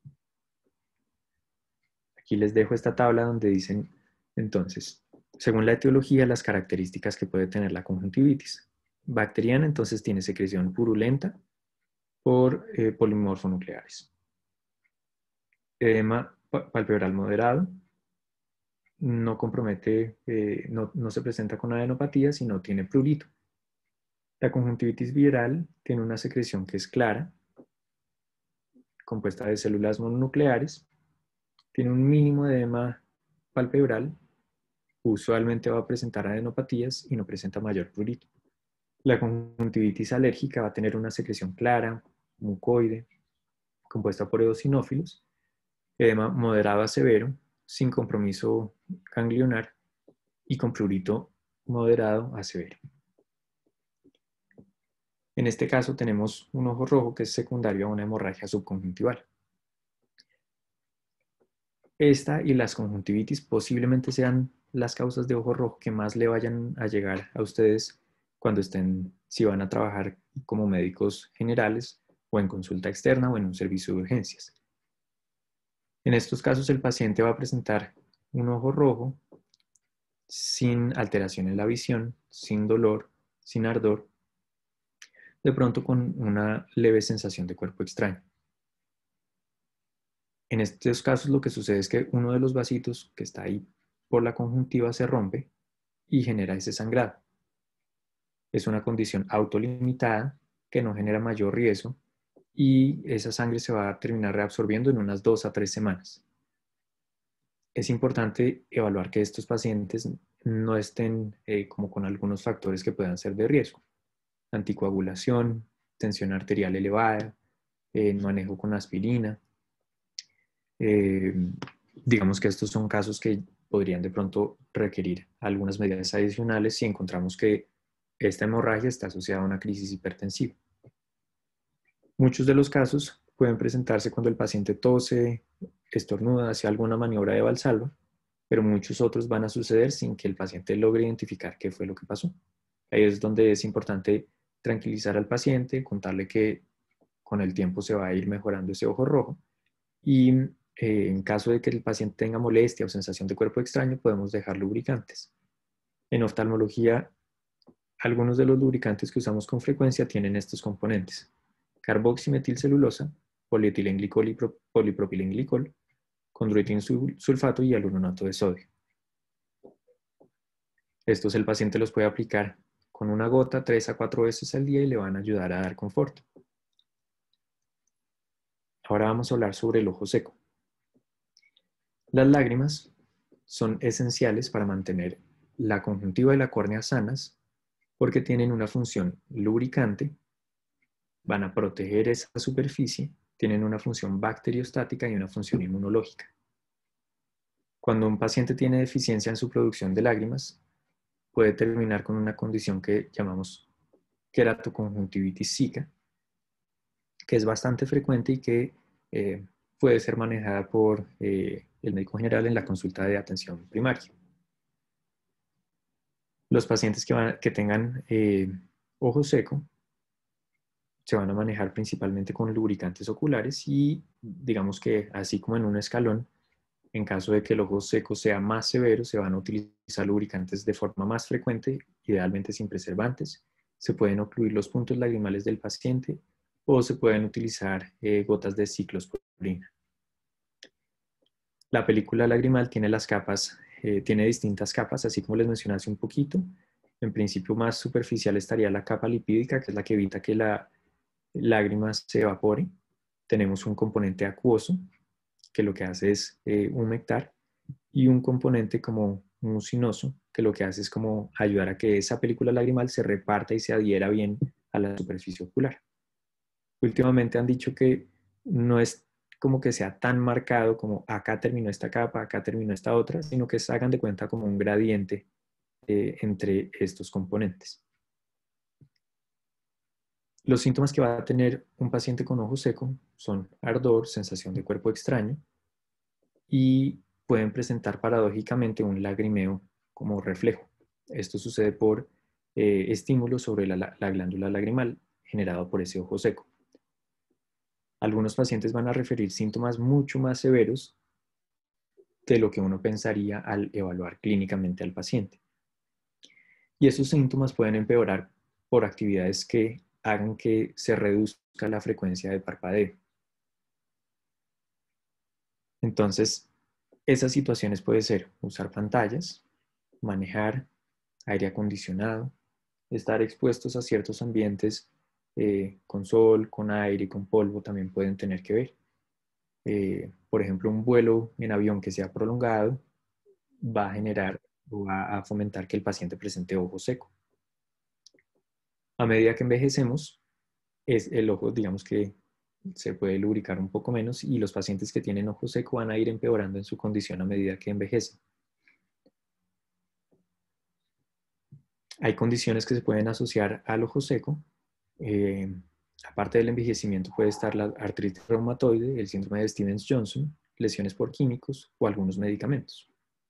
Aquí les dejo esta tabla donde dicen, entonces, según la etiología, las características que puede tener la conjuntivitis. Bacteriana, entonces tiene secreción purulenta por polimorfonucleares. Edema palpebral moderado, no compromete, no se presenta con adenopatía, sino tiene prurito. La conjuntivitis viral tiene una secreción que es clara, compuesta de células mononucleares, tiene un mínimo de edema palpebral, usualmente va a presentar adenopatías y no presenta mayor prurito. La conjuntivitis alérgica va a tener una secreción clara, mucoide, compuesta por eosinófilos, edema moderado a severo, sin compromiso ganglionar y con prurito moderado a severo. En este caso tenemos un ojo rojo que es secundario a una hemorragia subconjuntival. Esta y las conjuntivitis posiblemente sean las causas de ojo rojo que más le vayan a llegar a ustedes cuando si van a trabajar como médicos generales o en consulta externa o en un servicio de urgencias. En estos casos el paciente va a presentar un ojo rojo sin alteración en la visión, sin dolor, sin ardor, de pronto con una leve sensación de cuerpo extraño. En estos casos lo que sucede es que uno de los vasitos que está ahí por la conjuntiva se rompe y genera ese sangrado. Es una condición autolimitada que no genera mayor riesgo y esa sangre se va a terminar reabsorbiendo en unas 2 a 3 semanas. Es importante evaluar que estos pacientes no estén como con algunos factores que puedan ser de riesgo. Anticoagulación, tensión arterial elevada, manejo con aspirina. Digamos que estos son casos que podrían de pronto requerir algunas medidas adicionales si encontramos que esta hemorragia está asociada a una crisis hipertensiva. Muchos de los casos pueden presentarse cuando el paciente tose, estornuda, hace alguna maniobra de Valsalva, pero muchos otros van a suceder sin que el paciente logre identificar qué fue lo que pasó. Ahí es donde es importante tranquilizar al paciente, contarle que con el tiempo se va a ir mejorando ese ojo rojo y en caso de que el paciente tenga molestia o sensación de cuerpo extraño, podemos dejar lubricantes. En oftalmología, algunos de los lubricantes que usamos con frecuencia tienen estos componentes: carboximetilcelulosa, polietilenglicol y polipropilenglicol, condroitinsulfato y hialuronato de sodio. Estos el paciente los puede aplicar con una gota 3 a 4 veces al día y le van a ayudar a dar confort. Ahora vamos a hablar sobre el ojo seco. Las lágrimas son esenciales para mantener la conjuntiva y la córnea sanas porque tienen una función lubricante, van a proteger esa superficie, tienen una función bacteriostática y una función inmunológica. Cuando un paciente tiene deficiencia en su producción de lágrimas, puede terminar con una condición que llamamos queratoconjuntivitis zika, que es bastante frecuente y que puede ser manejada por el médico general en la consulta de atención primaria. Los pacientes que tengan ojo seco se van a manejar principalmente con lubricantes oculares y digamos que así como en un escalón, en caso de que el ojo seco sea más severo, se van a utilizar lubricantes de forma más frecuente, idealmente sin preservantes. Se pueden ocluir los puntos lagrimales del paciente o se pueden utilizar gotas de ciclosporina. La película lagrimal tiene tiene distintas capas, así como les mencioné hace un poquito. En principio, más superficial estaría la capa lipídica, que es la que evita que la lágrima se evapore. Tenemos un componente acuoso, que lo que hace es humectar, y un componente como mucinoso, que lo que hace es como ayudar a que esa película lagrimal se reparta y se adhiera bien a la superficie ocular. Últimamente han dicho que no es como que sea tan marcado como acá terminó esta capa, acá terminó esta otra, sino que se hagan de cuenta como un gradiente entre estos componentes. Los síntomas que va a tener un paciente con ojo seco son ardor, sensación de cuerpo extraño y pueden presentar paradójicamente un lagrimeo como reflejo. Esto sucede por estímulos sobre la glándula lagrimal generado por ese ojo seco. Algunos pacientes van a referir síntomas mucho más severos de lo que uno pensaría al evaluar clínicamente al paciente. Y esos síntomas pueden empeorar por actividades que hagan que se reduzca la frecuencia de parpadeo. Entonces, esas situaciones pueden ser usar pantallas, manejar, aire acondicionado, estar expuestos a ciertos ambientes con sol, con aire, con polvo también pueden tener que ver. Por ejemplo, un vuelo en avión que sea prolongado va a generar o va a fomentar que el paciente presente ojo seco. A medida que envejecemos, el ojo, digamos que se puede lubricar un poco menos y los pacientes que tienen ojo seco van a ir empeorando en su condición a medida que envejecen. Hay condiciones que se pueden asociar al ojo seco. Aparte del envejecimiento puede estar la artritis reumatoide, el síndrome de Stevens-Johnson, lesiones por químicos o algunos medicamentos.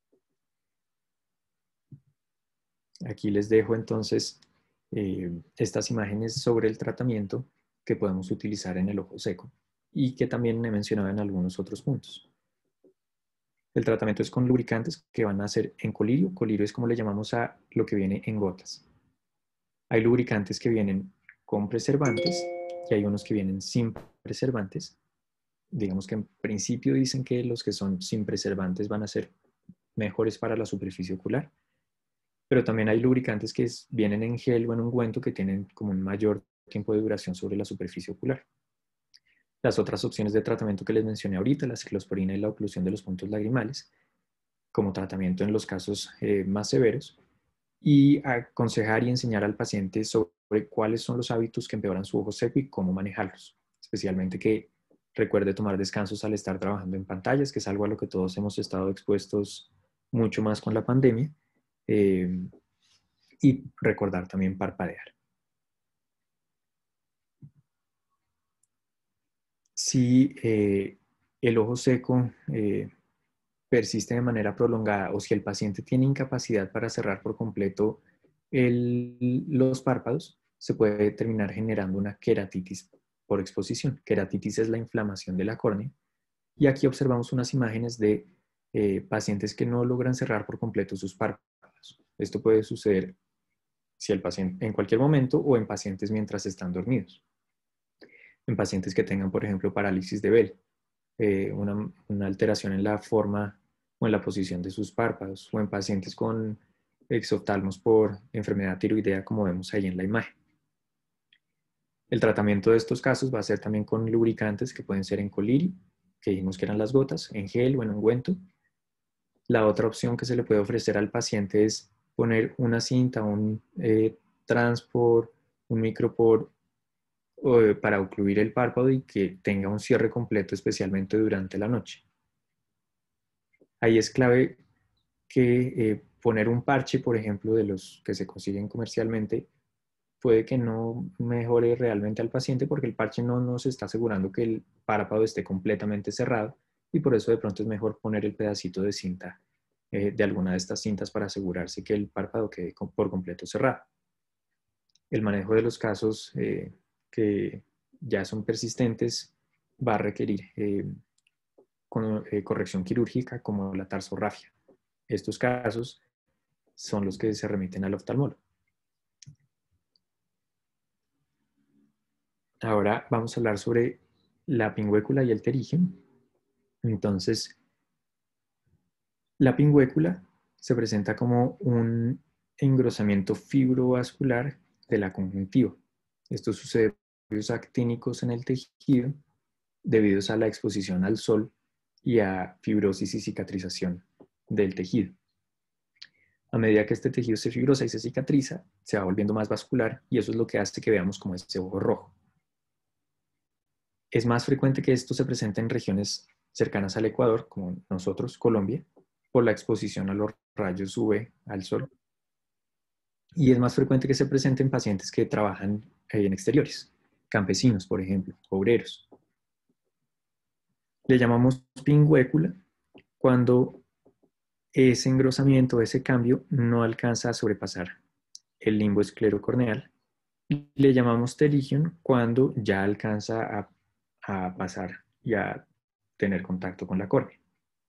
Aquí les dejo entonces estas imágenes sobre el tratamiento que podemos utilizar en el ojo seco y que también he mencionado en algunos otros puntos. El tratamiento es con lubricantes que van a ser en colirio. Colirio es como le llamamos a lo que viene en gotas. Hay lubricantes que vienen con preservantes y hay unos que vienen sin preservantes. Digamos que en principio dicen que los que son sin preservantes van a ser mejores para la superficie ocular, pero también hay lubricantes que vienen en gel o en ungüento que tienen como un mayor tiempo de duración sobre la superficie ocular. Las otras opciones de tratamiento que les mencioné ahorita, la ciclosporina y la oclusión de los puntos lagrimales, como tratamiento en los casos más severos, y aconsejar y enseñar al paciente sobre cuáles son los hábitos que empeoran su ojo seco y cómo manejarlos, especialmente que recuerde tomar descansos al estar trabajando en pantallas, que es algo a lo que todos hemos estado expuestos mucho más con la pandemia, y recordar también parpadear. Si el ojo seco persiste de manera prolongada o si el paciente tiene incapacidad para cerrar por completo los párpados, se puede terminar generando una queratitis por exposición. Queratitis es la inflamación de la córnea. Y aquí observamos unas imágenes de pacientes que no logran cerrar por completo sus párpados. Esto puede suceder si el paciente, en cualquier momento o en pacientes mientras están dormidos. En pacientes que tengan, por ejemplo, parálisis de Bell, una alteración en la forma o en la posición de sus párpados, o en pacientes con exoftalmos por enfermedad tiroidea, como vemos ahí en la imagen. El tratamiento de estos casos va a ser también con lubricantes que pueden ser en coliri, que dijimos que eran las gotas, en gel o en ungüento. La otra opción que se le puede ofrecer al paciente es poner una cinta, un transport, un micropor para ocluir el párpado y que tenga un cierre completo, especialmente durante la noche. Ahí es clave que poner un parche, por ejemplo, de los que se consiguen comercialmente, puede que no mejore realmente al paciente porque el parche no nos está asegurando que el párpado esté completamente cerrado y por eso de pronto es mejor poner el pedacito de cinta de alguna de estas cintas para asegurarse que el párpado quede por completo cerrado. El manejo de los casos que ya son persistentes va a requerir corrección quirúrgica como la tarsorrafia. Estos casos son los que se remiten al oftalmólogo. Ahora vamos a hablar sobre la pingüécula y el terigium. Entonces, la pingüécula se presenta como un engrosamiento fibrovascular de la conjuntiva. Esto sucede por cambios actínicos en el tejido debido a la exposición al sol y a fibrosis y cicatrización del tejido. A medida que este tejido se fibrosa y se cicatriza, se va volviendo más vascular y eso es lo que hace que veamos como ese ojo rojo. Es más frecuente que esto se presente en regiones cercanas al Ecuador, como nosotros, Colombia, por la exposición a los rayos UV, al sol. Y es más frecuente que se presente en pacientes que trabajan en exteriores, campesinos, por ejemplo, obreros. Le llamamos pingüécula cuando ese engrosamiento, ese cambio, no alcanza a sobrepasar el limbo esclerocorneal. Le llamamos terigium cuando ya alcanza a pasar y a tener contacto con la córnea.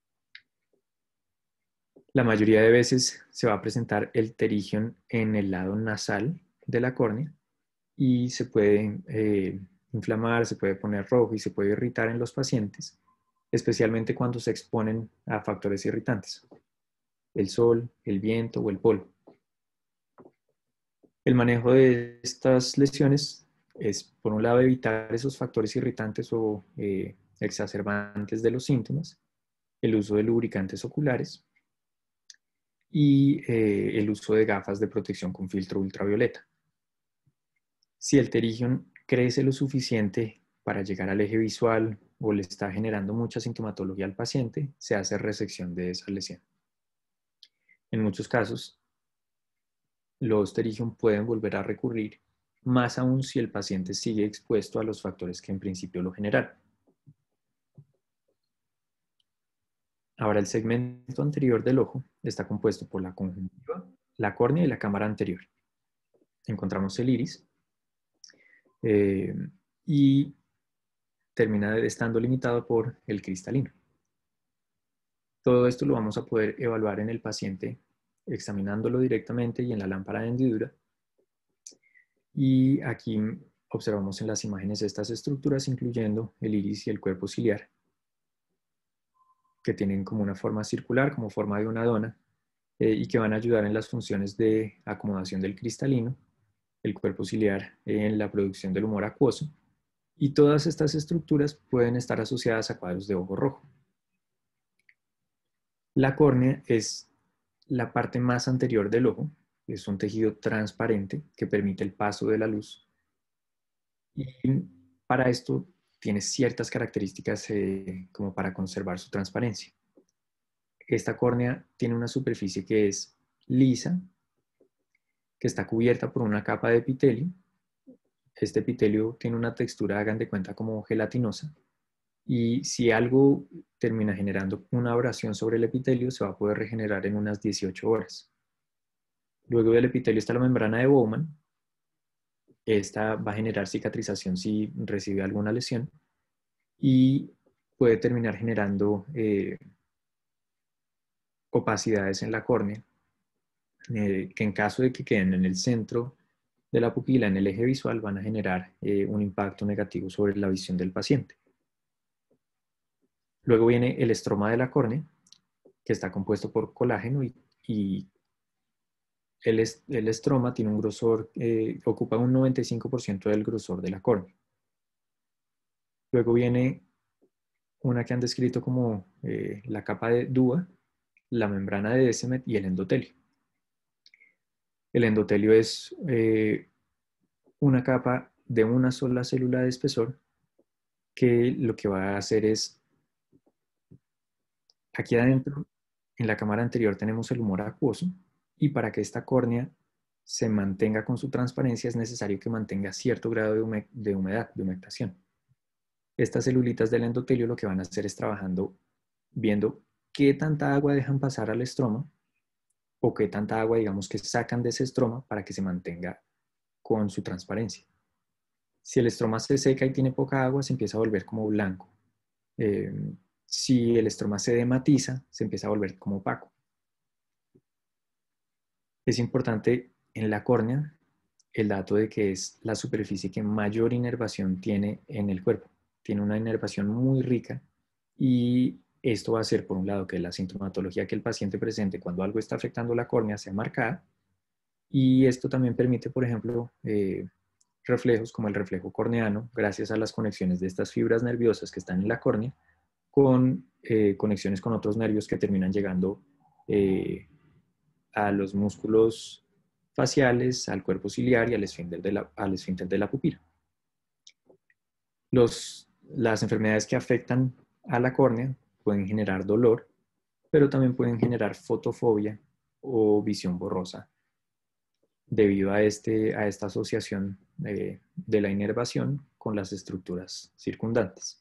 La mayoría de veces se va a presentar el terigium en el lado nasal de la córnea y se puede inflamar, se puede poner rojo y se puede irritar en los pacientes, especialmente cuando se exponen a factores irritantes, el sol, el viento o el polvo. El manejo de estas lesiones es, por un lado, evitar esos factores irritantes o exacerbantes de los síntomas, el uso de lubricantes oculares y el uso de gafas de protección con filtro ultravioleta. Si el terigium crece lo suficiente para llegar al eje visual o le está generando mucha sintomatología al paciente, se hace resección de esa lesión. En muchos casos, los terigium pueden volver a recurrir, más aún si el paciente sigue expuesto a los factores que en principio lo generaron. Ahora, el segmento anterior del ojo está compuesto por la conjuntiva, la córnea y la cámara anterior. Encontramos el iris y termina estando limitado por el cristalino. Todo esto lo vamos a poder evaluar en el paciente examinándolo directamente y en la lámpara de hendidura. Y aquí observamos en las imágenes estas estructuras, incluyendo el iris y el cuerpo ciliar, que tienen como una forma circular, como forma de una dona, y que van a ayudar en las funciones de acomodación del cristalino, el cuerpo ciliar en la producción del humor acuoso, y todas estas estructuras pueden estar asociadas a cuadros de ojo rojo. La córnea es la parte más anterior del ojo, es un tejido transparente que permite el paso de la luz, y para esto tiene ciertas características como para conservar su transparencia. Esta córnea tiene una superficie que es lisa, que está cubierta por una capa de epitelio. Este epitelio tiene una textura, hagan de cuenta, como gelatinosa, y si algo termina generando una abrasión sobre el epitelio, se va a poder regenerar en unas 18 horas. Luego del epitelio está la membrana de Bowman. Esta va a generar cicatrización si recibe alguna lesión y puede terminar generando opacidades en la córnea, que en caso de que queden en el centro de la pupila, en el eje visual, van a generar un impacto negativo sobre la visión del paciente. Luego viene el estroma de la córnea, que está compuesto por colágeno y el estroma tiene un grosor, ocupa un 95% del grosor de la córnea. Luego viene una que han descrito como la capa de Dua, la membrana de Descemet y el endotelio. El endotelio es una capa de una sola célula de espesor que lo que va a hacer es, aquí adentro, en la cámara anterior tenemos el humor acuoso, y para que esta córnea se mantenga con su transparencia es necesario que mantenga cierto grado de humedad, de humectación. Estas celulitas del endotelio lo que van a hacer es trabajando viendo qué tanta agua dejan pasar al estroma o qué tanta agua, digamos, que sacan de ese estroma para que se mantenga con su transparencia. Si el estroma se seca y tiene poca agua, se empieza a volver como blanco. Si el estroma se dematiza, se empieza a volver como opaco. Es importante en la córnea el dato de que es la superficie que mayor inervación tiene en el cuerpo. Tiene una inervación muy rica y esto va a hacer, por un lado, que la sintomatología que el paciente presente cuando algo está afectando la córnea sea marcada, y esto también permite, por ejemplo, reflejos como el reflejo corneano, gracias a las conexiones de estas fibras nerviosas que están en la córnea, con conexiones con otros nervios que terminan llegando a los músculos faciales, al cuerpo ciliar y al esfínter de la pupila. Las enfermedades que afectan a la córnea pueden generar dolor, pero también pueden generar fotofobia o visión borrosa debido a esta asociación de la inervación con las estructuras circundantes.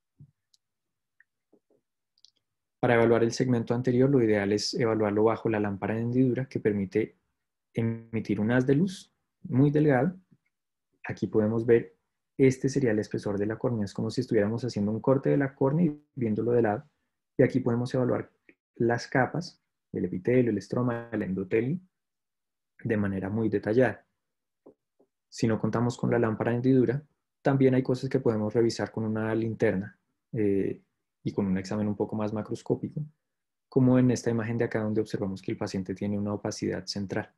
Para evaluar el segmento anterior, lo ideal es evaluarlo bajo la lámpara de hendidura, que permite emitir un haz de luz muy delgado. Aquí podemos ver, este sería el espesor de la córnea. Es como si estuviéramos haciendo un corte de la córnea y viéndolo de lado. Y aquí podemos evaluar las capas, el epitelio, el estroma, el endotelio, de manera muy detallada. Si no contamos con la lámpara de hendidura, también hay cosas que podemos revisar con una linterna y con un examen un poco más macroscópico, como en esta imagen de acá, donde observamos que el paciente tiene una opacidad central.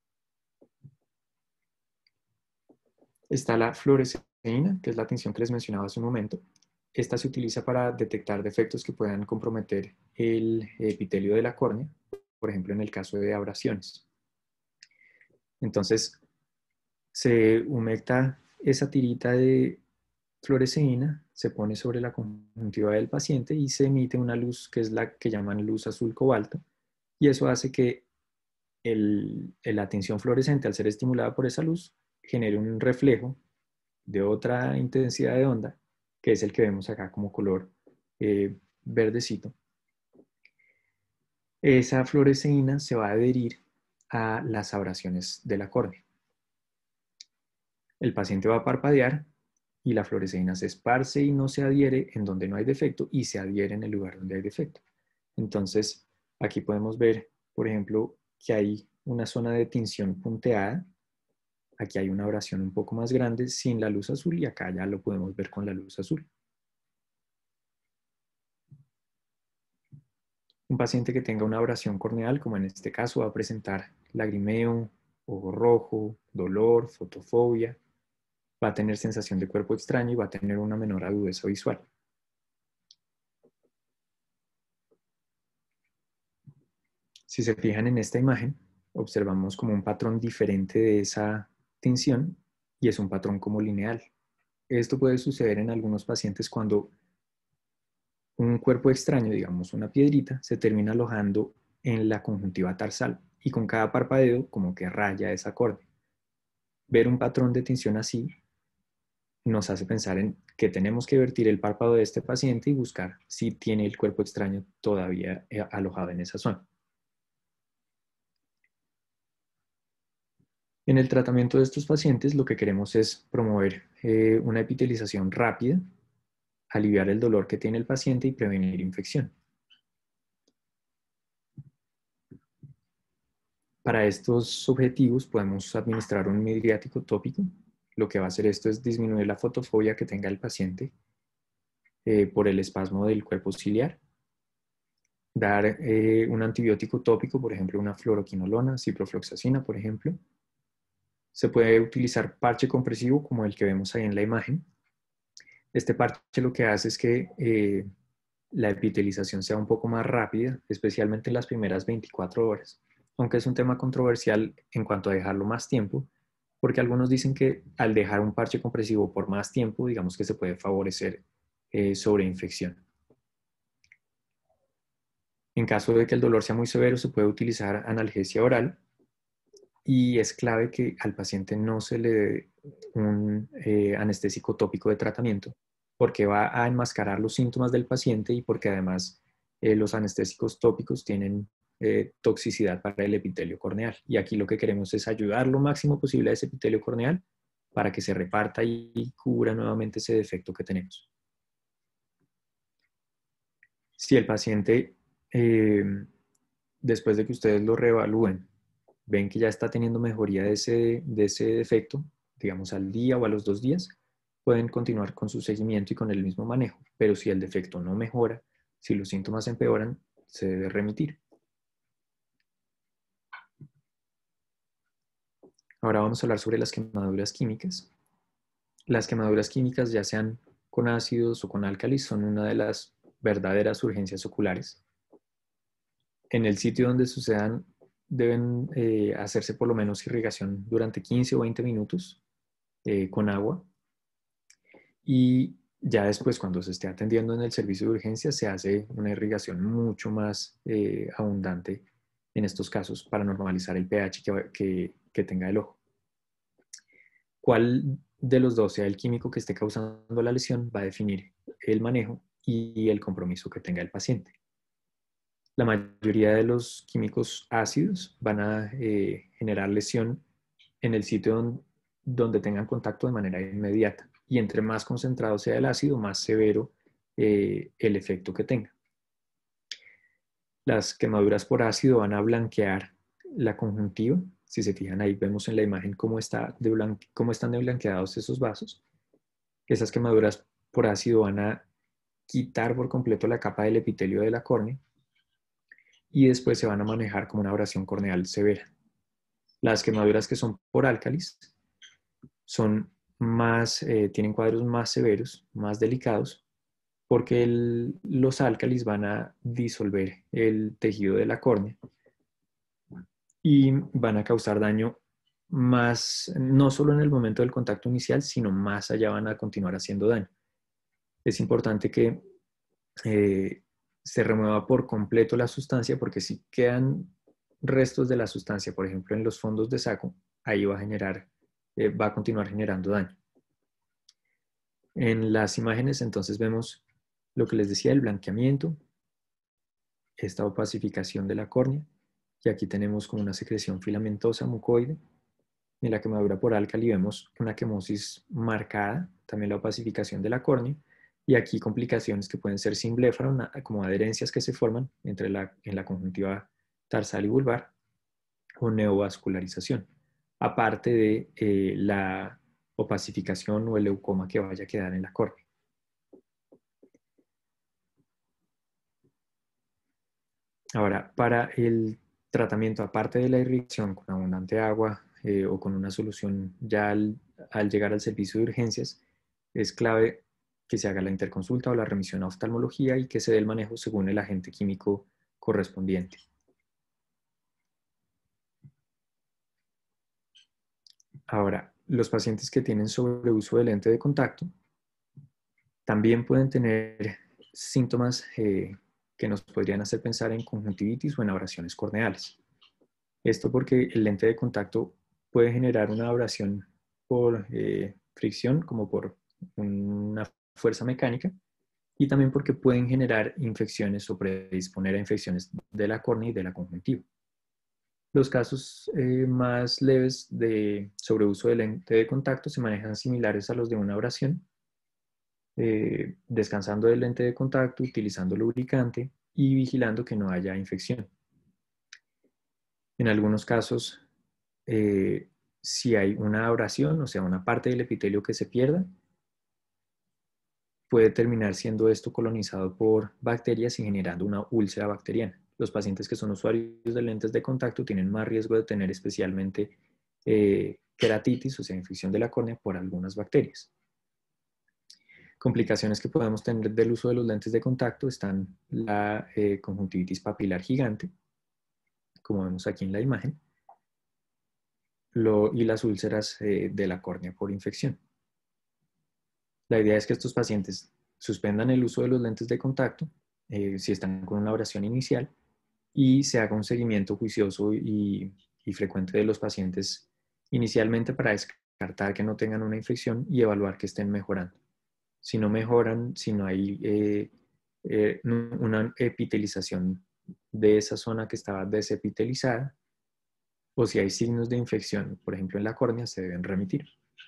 Está la fluoresceína, que es la tinción que les mencionaba hace un momento. Esta se utiliza para detectar defectos que puedan comprometer el epitelio de la córnea, por ejemplo, en el caso de abrasiones. Entonces, se humecta esa tirita de fluoresceína, se pone sobre la conjuntiva del paciente y se emite una luz que es la que llaman luz azul cobalto, y eso hace que la tinción fluorescente, al ser estimulada por esa luz, genere un reflejo de otra intensidad de onda, que es el que vemos acá como color verdecito. Esa fluoresceína se va a adherir a las abrasiones de la córnea. El paciente va a parpadear y la fluoresceína se esparce y no se adhiere en donde no hay defecto, y se adhiere en el lugar donde hay defecto. Entonces, aquí podemos ver, por ejemplo, que hay una zona de tinción punteada. Aquí hay una abrasión un poco más grande sin la luz azul y acá ya lo podemos ver con la luz azul. Un paciente que tenga una abrasión corneal, como en este caso, va a presentar lagrimeo, ojo rojo, dolor, fotofobia, va a tener sensación de cuerpo extraño y va a tener una menor agudeza visual. Si se fijan en esta imagen, observamos como un patrón diferente de esa tinción y es un patrón como lineal. Esto puede suceder en algunos pacientes cuando un cuerpo extraño, digamos una piedrita, se termina alojando en la conjuntiva tarsal y con cada parpadeo como que raya esa córnea. Ver un patrón de tinción así nos hace pensar en que tenemos que vertir el párpado de este paciente y buscar si tiene el cuerpo extraño todavía alojado en esa zona. En el tratamiento de estos pacientes lo que queremos es promover una epitelización rápida, aliviar el dolor que tiene el paciente y prevenir infección. Para estos objetivos podemos administrar un midriático tópico. Lo que va a hacer esto es disminuir la fotofobia que tenga el paciente por el espasmo del cuerpo ciliar. Dar un antibiótico tópico, por ejemplo, una fluoroquinolona, ciprofloxacina, por ejemplo. Se puede utilizar parche compresivo como el que vemos ahí en la imagen. Este parche lo que hace es que la epitelización sea un poco más rápida, especialmente en las primeras 24 horas. Aunque es un tema controversial en cuanto a dejarlo más tiempo, porque algunos dicen que al dejar un parche compresivo por más tiempo, digamos que se puede favorecer sobreinfección. En caso de que el dolor sea muy severo, se puede utilizar analgesia oral y es clave que al paciente no se le dé un anestésico tópico de tratamiento porque va a enmascarar los síntomas del paciente y porque además los anestésicos tópicos tienen toxicidad para el epitelio corneal. Y aquí lo que queremos es ayudar lo máximo posible a ese epitelio corneal para que se reparta y cubra nuevamente ese defecto que tenemos. Si el paciente, después de que ustedes lo reevalúen, ven que ya está teniendo mejoría de ese defecto, digamos al día o a los 2 días, pueden continuar con su seguimiento y con el mismo manejo. Pero si el defecto no mejora, si los síntomas empeoran, se debe remitir. Ahora vamos a hablar sobre las quemaduras químicas. Las quemaduras químicas, ya sean con ácidos o con álcalis, son una de las verdaderas urgencias oculares. En el sitio donde sucedan, deben hacerse por lo menos irrigación durante 15 o 20 minutos con agua. Y ya después, cuando se esté atendiendo en el servicio de urgencia, se hace una irrigación mucho más abundante en estos casos para normalizar el pH que tenga el ojo. ¿Cuál de los dos, sea el químico que esté causando la lesión, va a definir el manejo y el compromiso que tenga el paciente? La mayoría de los químicos ácidos van a generar lesión en el sitio donde tengan contacto de manera inmediata. Y entre más concentrado sea el ácido, más severo el efecto que tenga. Las quemaduras por ácido van a blanquear la conjuntiva. Si se fijan ahí, vemos en la imagen cómo están de blanqueados esos vasos. Esas quemaduras por ácido van a quitar por completo la capa del epitelio de la córnea y después se van a manejar como una abrasión corneal severa. Las quemaduras que son por álcalis son tienen cuadros más severos, más delicados, porque los álcalis van a disolver el tejido de la córnea y van a causar daño más, no solo en el momento del contacto inicial, sino más allá van a continuar haciendo daño. Es importante que se remueva por completo la sustancia, porque si quedan restos de la sustancia, por ejemplo, en los fondos de saco, ahí va a continuar generando daño. En las imágenes entonces vemos lo que les decía, el blanqueamiento, esta opacificación de la córnea, y aquí tenemos como una secreción filamentosa mucoide. En la quemadura por álcali vemos una quemosis marcada, también la opacificación de la córnea, y aquí complicaciones que pueden ser sin bléfaro, como adherencias que se forman en la conjuntiva tarsal y vulvar, o neovascularización. aparte de la opacificación o el leucoma que vaya a quedar en la córnea. Ahora, para el tratamiento, aparte de la irrigación con abundante agua o con una solución ya al llegar al servicio de urgencias, es clave que se haga la interconsulta o la remisión a oftalmología y que se dé el manejo según el agente químico correspondiente. Ahora, los pacientes que tienen sobreuso de lente de contacto también pueden tener síntomas que nos podrían hacer pensar en conjuntivitis o en abrasiones corneales. Esto porque el lente de contacto puede generar una abrasión por fricción, como por una fuerza mecánica, y también porque pueden generar infecciones o predisponer a infecciones de la córnea y de la conjuntiva. Los casos más leves de sobreuso de lente de contacto se manejan similares a los de una abrasión, descansando del lente de contacto, utilizando lubricante y vigilando que no haya infección. En algunos casos, si hay una abrasión, o sea, una parte del epitelio que se pierda, puede terminar siendo esto colonizado por bacterias y generando una úlcera bacteriana. Los pacientes que son usuarios de lentes de contacto tienen más riesgo de tener especialmente queratitis, o sea, infección de la córnea por algunas bacterias. Complicaciones que podemos tener del uso de los lentes de contacto están la conjuntivitis papilar gigante, como vemos aquí en la imagen, y las úlceras de la córnea por infección. La idea es que estos pacientes suspendan el uso de los lentes de contacto si están con una abrasión inicial y se haga un seguimiento juicioso y frecuente de los pacientes inicialmente para descartar que no tengan una infección y evaluar que estén mejorando. Si no mejoran, si no hay una epitelización de esa zona que estaba desepitelizada, o si hay signos de infección, por ejemplo en la córnea, se deben remitir.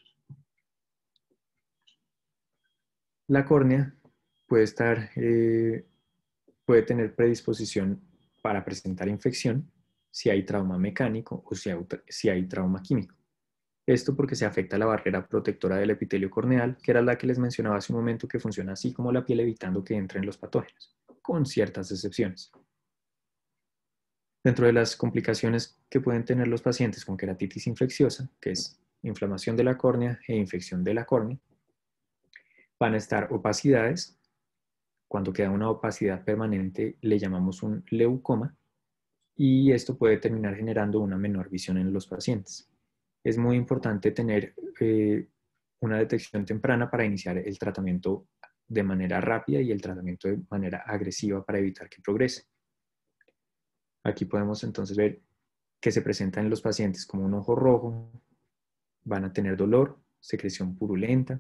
La córnea puede tener predisposición para presentar infección si hay trauma mecánico o si hay trauma químico. Esto porque se afecta la barrera protectora del epitelio corneal, que era la que les mencionaba hace un momento, que funciona así como la piel evitando que entren los patógenos, con ciertas excepciones. Dentro de las complicaciones que pueden tener los pacientes con queratitis infecciosa, que es inflamación de la córnea e infección de la córnea, van a estar opacidades. Cuando queda una opacidad permanente le llamamos un leucoma y esto puede terminar generando una menor visión en los pacientes. Es muy importante tener una detección temprana para iniciar el tratamiento de manera rápida y el tratamiento de manera agresiva para evitar que progrese. Aquí podemos entonces ver que se presenta en los pacientes como un ojo rojo, van a tener dolor, secreción purulenta,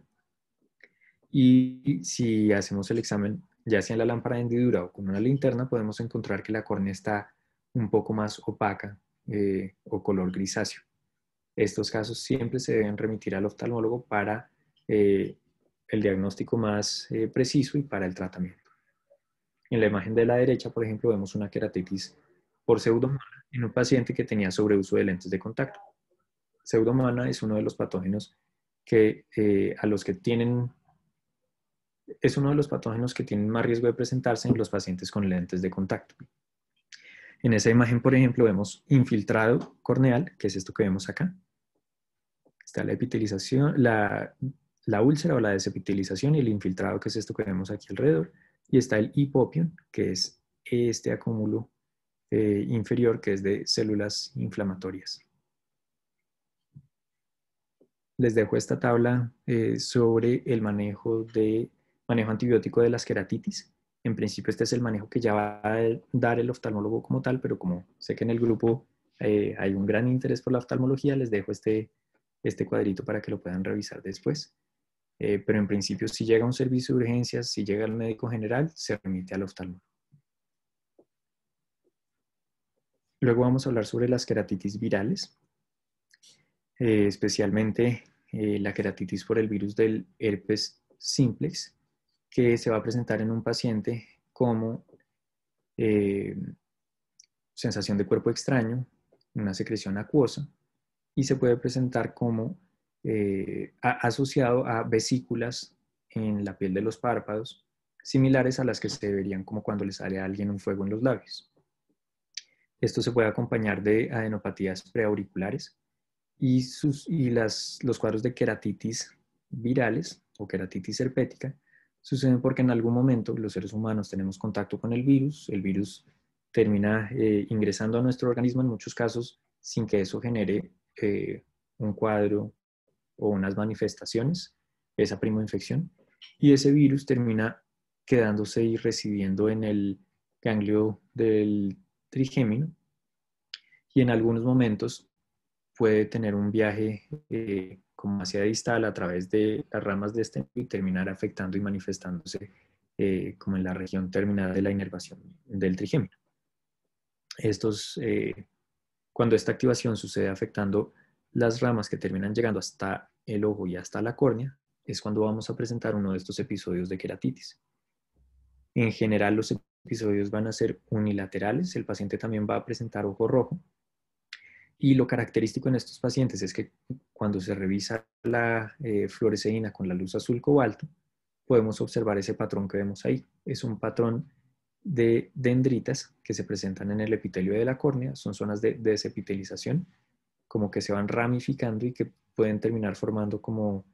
y si hacemos el examen ya sea en la lámpara de hendidura o con una linterna, podemos encontrar que la córnea está un poco más opaca o color grisáceo. Estos casos siempre se deben remitir al oftalmólogo para el diagnóstico más preciso y para el tratamiento. En la imagen de la derecha, por ejemplo, vemos una queratitis por pseudomona en un paciente que tenía sobreuso de lentes de contacto. Pseudomona es uno de los patógenos que es uno de los patógenos que tienen más riesgo de presentarse en los pacientes con lentes de contacto. En esa imagen, por ejemplo, vemos infiltrado corneal, que es esto que vemos acá. Está la epitelización, la úlcera o la desepitelización, y el infiltrado, que es esto que vemos aquí alrededor. Y está el hipopion, que es este acúmulo inferior, que es de células inflamatorias. Les dejo esta tabla sobre el manejo antibiótico de las queratitis. En principio este es el manejo que ya va a dar el oftalmólogo como tal, pero como sé que en el grupo hay un gran interés por la oftalmología, les dejo este cuadrito para que lo puedan revisar después. Pero en principio, si llega a un servicio de urgencias, si llega al médico general, se remite al oftalmólogo. Luego vamos a hablar sobre las queratitis virales, especialmente la queratitis por el virus del herpes simplex, que se va a presentar en un paciente como sensación de cuerpo extraño, una secreción acuosa, y se puede presentar como asociado a vesículas en la piel de los párpados, similares a las que se verían como cuando le sale a alguien un fuego en los labios. Esto se puede acompañar de adenopatías preauriculares y los cuadros de queratitis virales o queratitis herpética suceden porque en algún momento los seres humanos tenemos contacto con el virus termina ingresando a nuestro organismo en muchos casos sin que eso genere un cuadro o unas manifestaciones, esa primoinfección, y ese virus termina quedándose y residiendo en el ganglio del trigémino y en algunos momentos puede tener un viaje como hacia distal a través de las ramas de este y terminar afectando y manifestándose como en la región terminal de la inervación del trigémino. Cuando esta activación sucede afectando las ramas que terminan llegando hasta el ojo y hasta la córnea, es cuando vamos a presentar uno de estos episodios de queratitis. En general, los episodios van a ser unilaterales, el paciente también va a presentar ojo rojo, y lo característico en estos pacientes es que cuando se revisa la fluoresceína con la luz azul cobalto, podemos observar ese patrón que vemos ahí. Es un patrón de dendritas que se presentan en el epitelio de la córnea, son zonas de desepitelización, como que se van ramificando y que pueden terminar formando como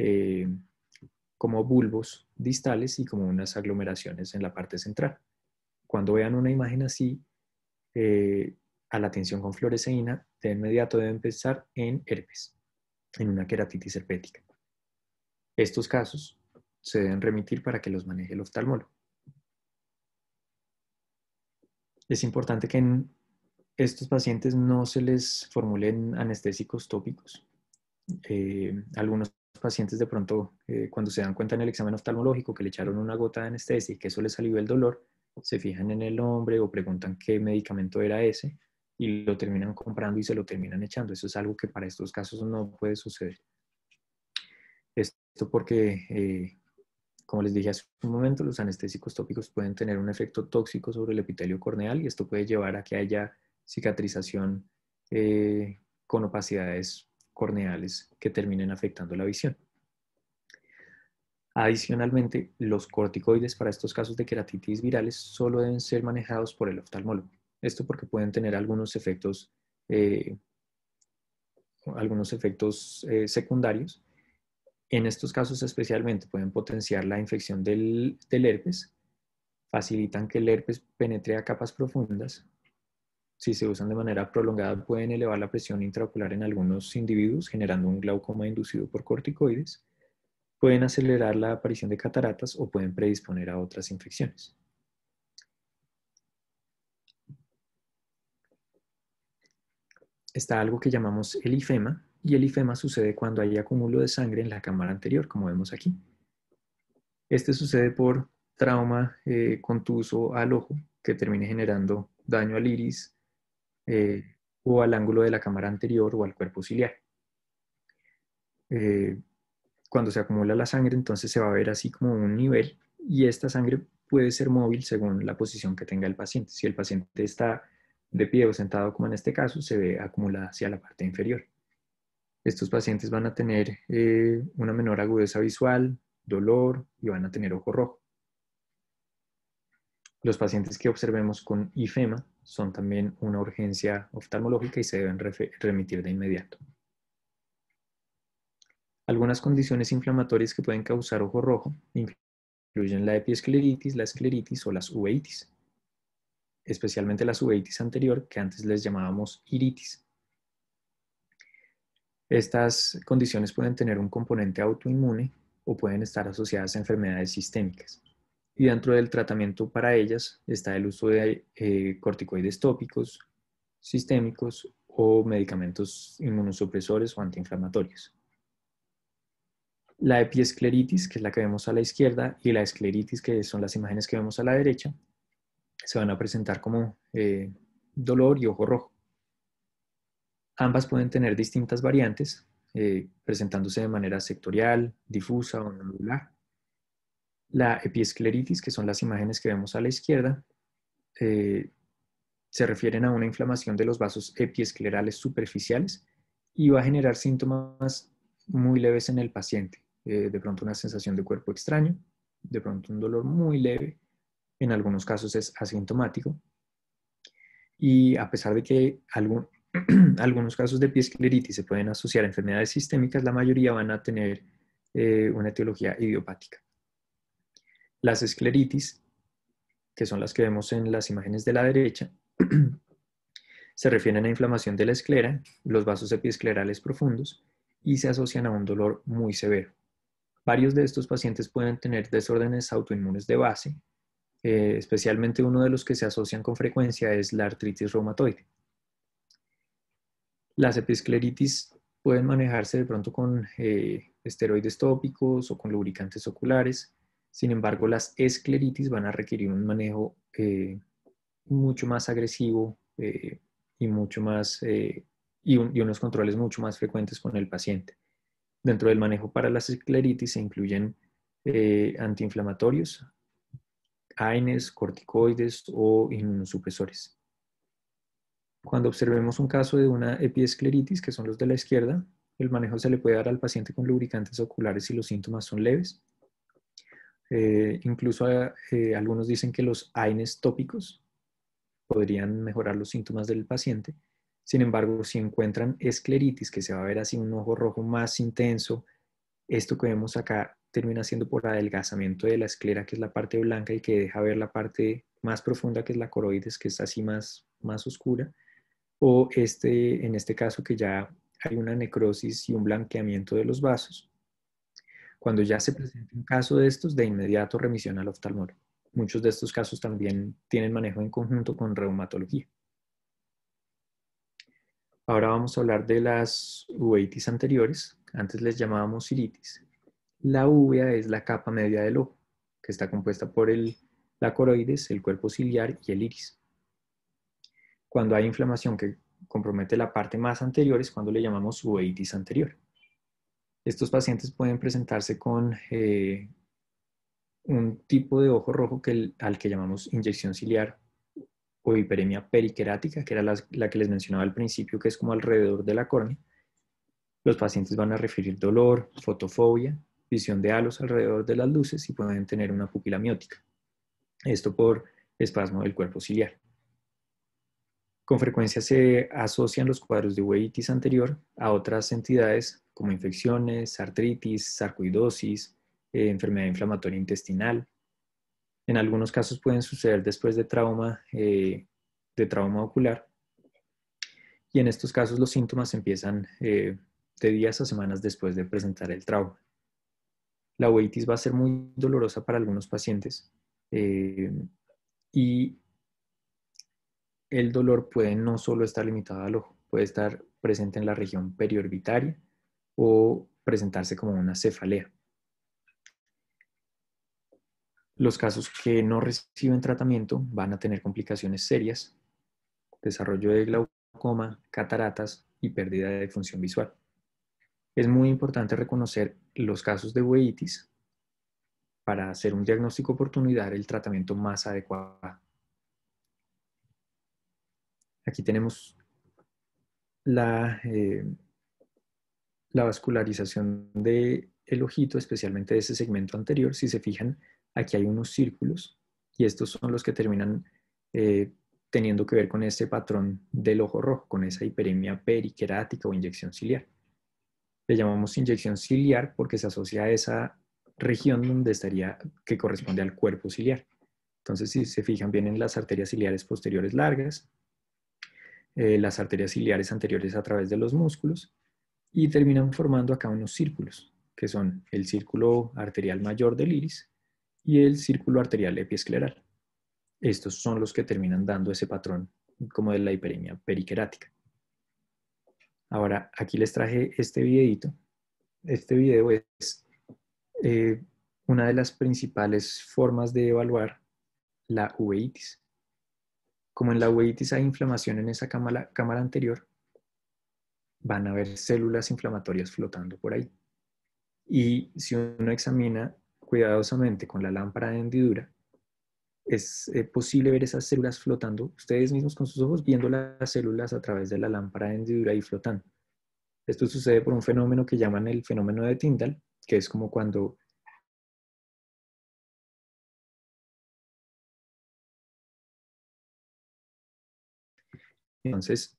bulbos distales y como unas aglomeraciones en la parte central. Cuando vean una imagen así, a la atención con fluoresceína, de inmediato deben pensar en herpes, en una queratitis herpética. Estos casos se deben remitir para que los maneje el oftalmólogo. Es importante que en estos pacientes no se les formulen anestésicos tópicos. Algunos pacientes de pronto, cuando se dan cuenta en el examen oftalmológico que le echaron una gota de anestesia y que eso les alivió el dolor, se fijan en el nombre o preguntan qué medicamento era ese y lo terminan comprando y se lo terminan echando. Eso es algo que para estos casos no puede suceder. Esto porque, como les dije hace un momento, los anestésicos tópicos pueden tener un efecto tóxico sobre el epitelio corneal y esto puede llevar a que haya cicatrización con opacidades corneales que terminen afectando la visión. Adicionalmente, los corticoides para estos casos de queratitis virales solo deben ser manejados por el oftalmólogo. Esto porque pueden tener algunos efectos secundarios. En estos casos especialmente pueden potenciar la infección del herpes, facilitan que el herpes penetre a capas profundas. Si se usan de manera prolongada pueden elevar la presión intraocular en algunos individuos, generando un glaucoma inducido por corticoides. Pueden acelerar la aparición de cataratas o pueden predisponer a otras infecciones. Está algo que llamamos el ifema, y el ifema sucede cuando hay acúmulo de sangre en la cámara anterior, como vemos aquí. Este sucede por trauma contuso al ojo, que termine generando daño al iris o al ángulo de la cámara anterior o al cuerpo ciliar. Cuando se acumula la sangre, entonces se va a ver así como un nivel, y esta sangre puede ser móvil según la posición que tenga el paciente. Si el paciente está de pie o sentado, como en este caso, se ve acumulada hacia la parte inferior. Estos pacientes van a tener una menor agudeza visual, dolor y van a tener ojo rojo. Los pacientes que observemos con ifema son también una urgencia oftalmológica y se deben remitir de inmediato. Algunas condiciones inflamatorias que pueden causar ojo rojo incluyen la epiescleritis, la escleritis o las uveitis, especialmente las uveitis anterior, que antes les llamábamos iritis. Estas condiciones pueden tener un componente autoinmune o pueden estar asociadas a enfermedades sistémicas. Y dentro del tratamiento para ellas está el uso de corticoides tópicos, sistémicos o medicamentos inmunosupresores o antiinflamatorios. La epiescleritis, que es la que vemos a la izquierda, y la escleritis, que son las imágenes que vemos a la derecha, se van a presentar como dolor y ojo rojo. Ambas pueden tener distintas variantes, presentándose de manera sectorial, difusa o nodular. La epiescleritis, que son las imágenes que vemos a la izquierda, se refieren a una inflamación de los vasos epiesclerales superficiales y va a generar síntomas muy leves en el paciente. De pronto una sensación de cuerpo extraño, de pronto un dolor muy leve, en algunos casos es asintomático. Y a pesar de que algunos casos de epiescleritis se pueden asociar a enfermedades sistémicas, la mayoría van a tener una etiología idiopática. Las escleritis, que son las que vemos en las imágenes de la derecha, se refieren a inflamación de la esclera, los vasos epiesclerales profundos, y se asocian a un dolor muy severo. Varios de estos pacientes pueden tener desórdenes autoinmunes de base, especialmente uno de los que se asocian con frecuencia es la artritis reumatoide. Las epiescleritis pueden manejarse de pronto con esteroides tópicos o con lubricantes oculares. Sin embargo, las escleritis van a requerir un manejo mucho más agresivo y unos controles mucho más frecuentes con el paciente. Dentro del manejo para las escleritis se incluyen antiinflamatorios, AINES, corticoides o inmunosupresores. Cuando observemos un caso de una epiescleritis, que son los de la izquierda, el manejo se le puede dar al paciente con lubricantes oculares si los síntomas son leves. Incluso algunos dicen que los AINES tópicos podrían mejorar los síntomas del paciente. Sin embargo, si encuentran escleritis, que se va a ver así un ojo rojo más intenso, esto que vemos acá termina siendo por adelgazamiento de la esclera, que es la parte blanca y que deja ver la parte más profunda, que es la coroides, que es así más oscura. O en este caso que ya hay una necrosis y un blanqueamiento de los vasos. Cuando ya se presenta un caso de estos, de inmediato remisión al oftalmólogo. Muchos de estos casos también tienen manejo en conjunto con reumatología. Ahora vamos a hablar de las uveitis anteriores. Antes les llamábamos iritis. La uvea es la capa media del ojo, que está compuesta por la coroides, el cuerpo ciliar y el iris. Cuando hay inflamación que compromete la parte más anterior es cuando le llamamos uveitis anterior. Estos pacientes pueden presentarse con un tipo de ojo rojo al que llamamos inyección ciliar o hiperemia periquerática, que era la que les mencionaba al principio, que es como alrededor de la córnea. Los pacientes van a referir dolor, fotofobia, visión de halos alrededor de las luces y pueden tener una pupila miótica. Esto por espasmo del cuerpo ciliar. Con frecuencia se asocian los cuadros de uveitis anterior a otras entidades como infecciones, artritis, sarcoidosis, enfermedad inflamatoria intestinal. En algunos casos pueden suceder después de trauma ocular. Y en estos casos los síntomas empiezan de días a semanas después de presentar el trauma. La uveitis va a ser muy dolorosa para algunos pacientes y el dolor puede no solo estar limitado al ojo, puede estar presente en la región periorbitaria o presentarse como una cefalea. Los casos que no reciben tratamiento van a tener complicaciones serias, desarrollo de glaucoma, cataratas y pérdida de función visual. Es muy importante reconocer los casos de uveitis para hacer un diagnóstico oportuno y dar el tratamiento más adecuado. Aquí tenemos la vascularización del ojito, especialmente de ese segmento anterior. Si se fijan, aquí hay unos círculos y estos son los que terminan teniendo que ver con este patrón del ojo rojo, con esa hiperemia periquerática o inyección ciliar. Le llamamos inyección ciliar porque se asocia a esa región que corresponde al cuerpo ciliar. Entonces, si se fijan, vienen las arterias ciliares posteriores largas, las arterias ciliares anteriores a través de los músculos y terminan formando acá unos círculos, que son el círculo arterial mayor del iris y el círculo arterial epiescleral. Estos son los que terminan dando ese patrón como de la hiperemia periquerática. Ahora, aquí les traje este videito. Este video es una de las principales formas de evaluar la uveitis. Como en la uveitis hay inflamación en esa cámara anterior, van a haber células inflamatorias flotando por ahí. Y si uno examina cuidadosamente con la lámpara de hendidura, es posible ver esas células flotando, ustedes mismos con sus ojos viendo las células a través de la lámpara de hendidura y flotando. Esto sucede por un fenómeno que llaman el fenómeno de Tyndall, que es como cuando entonces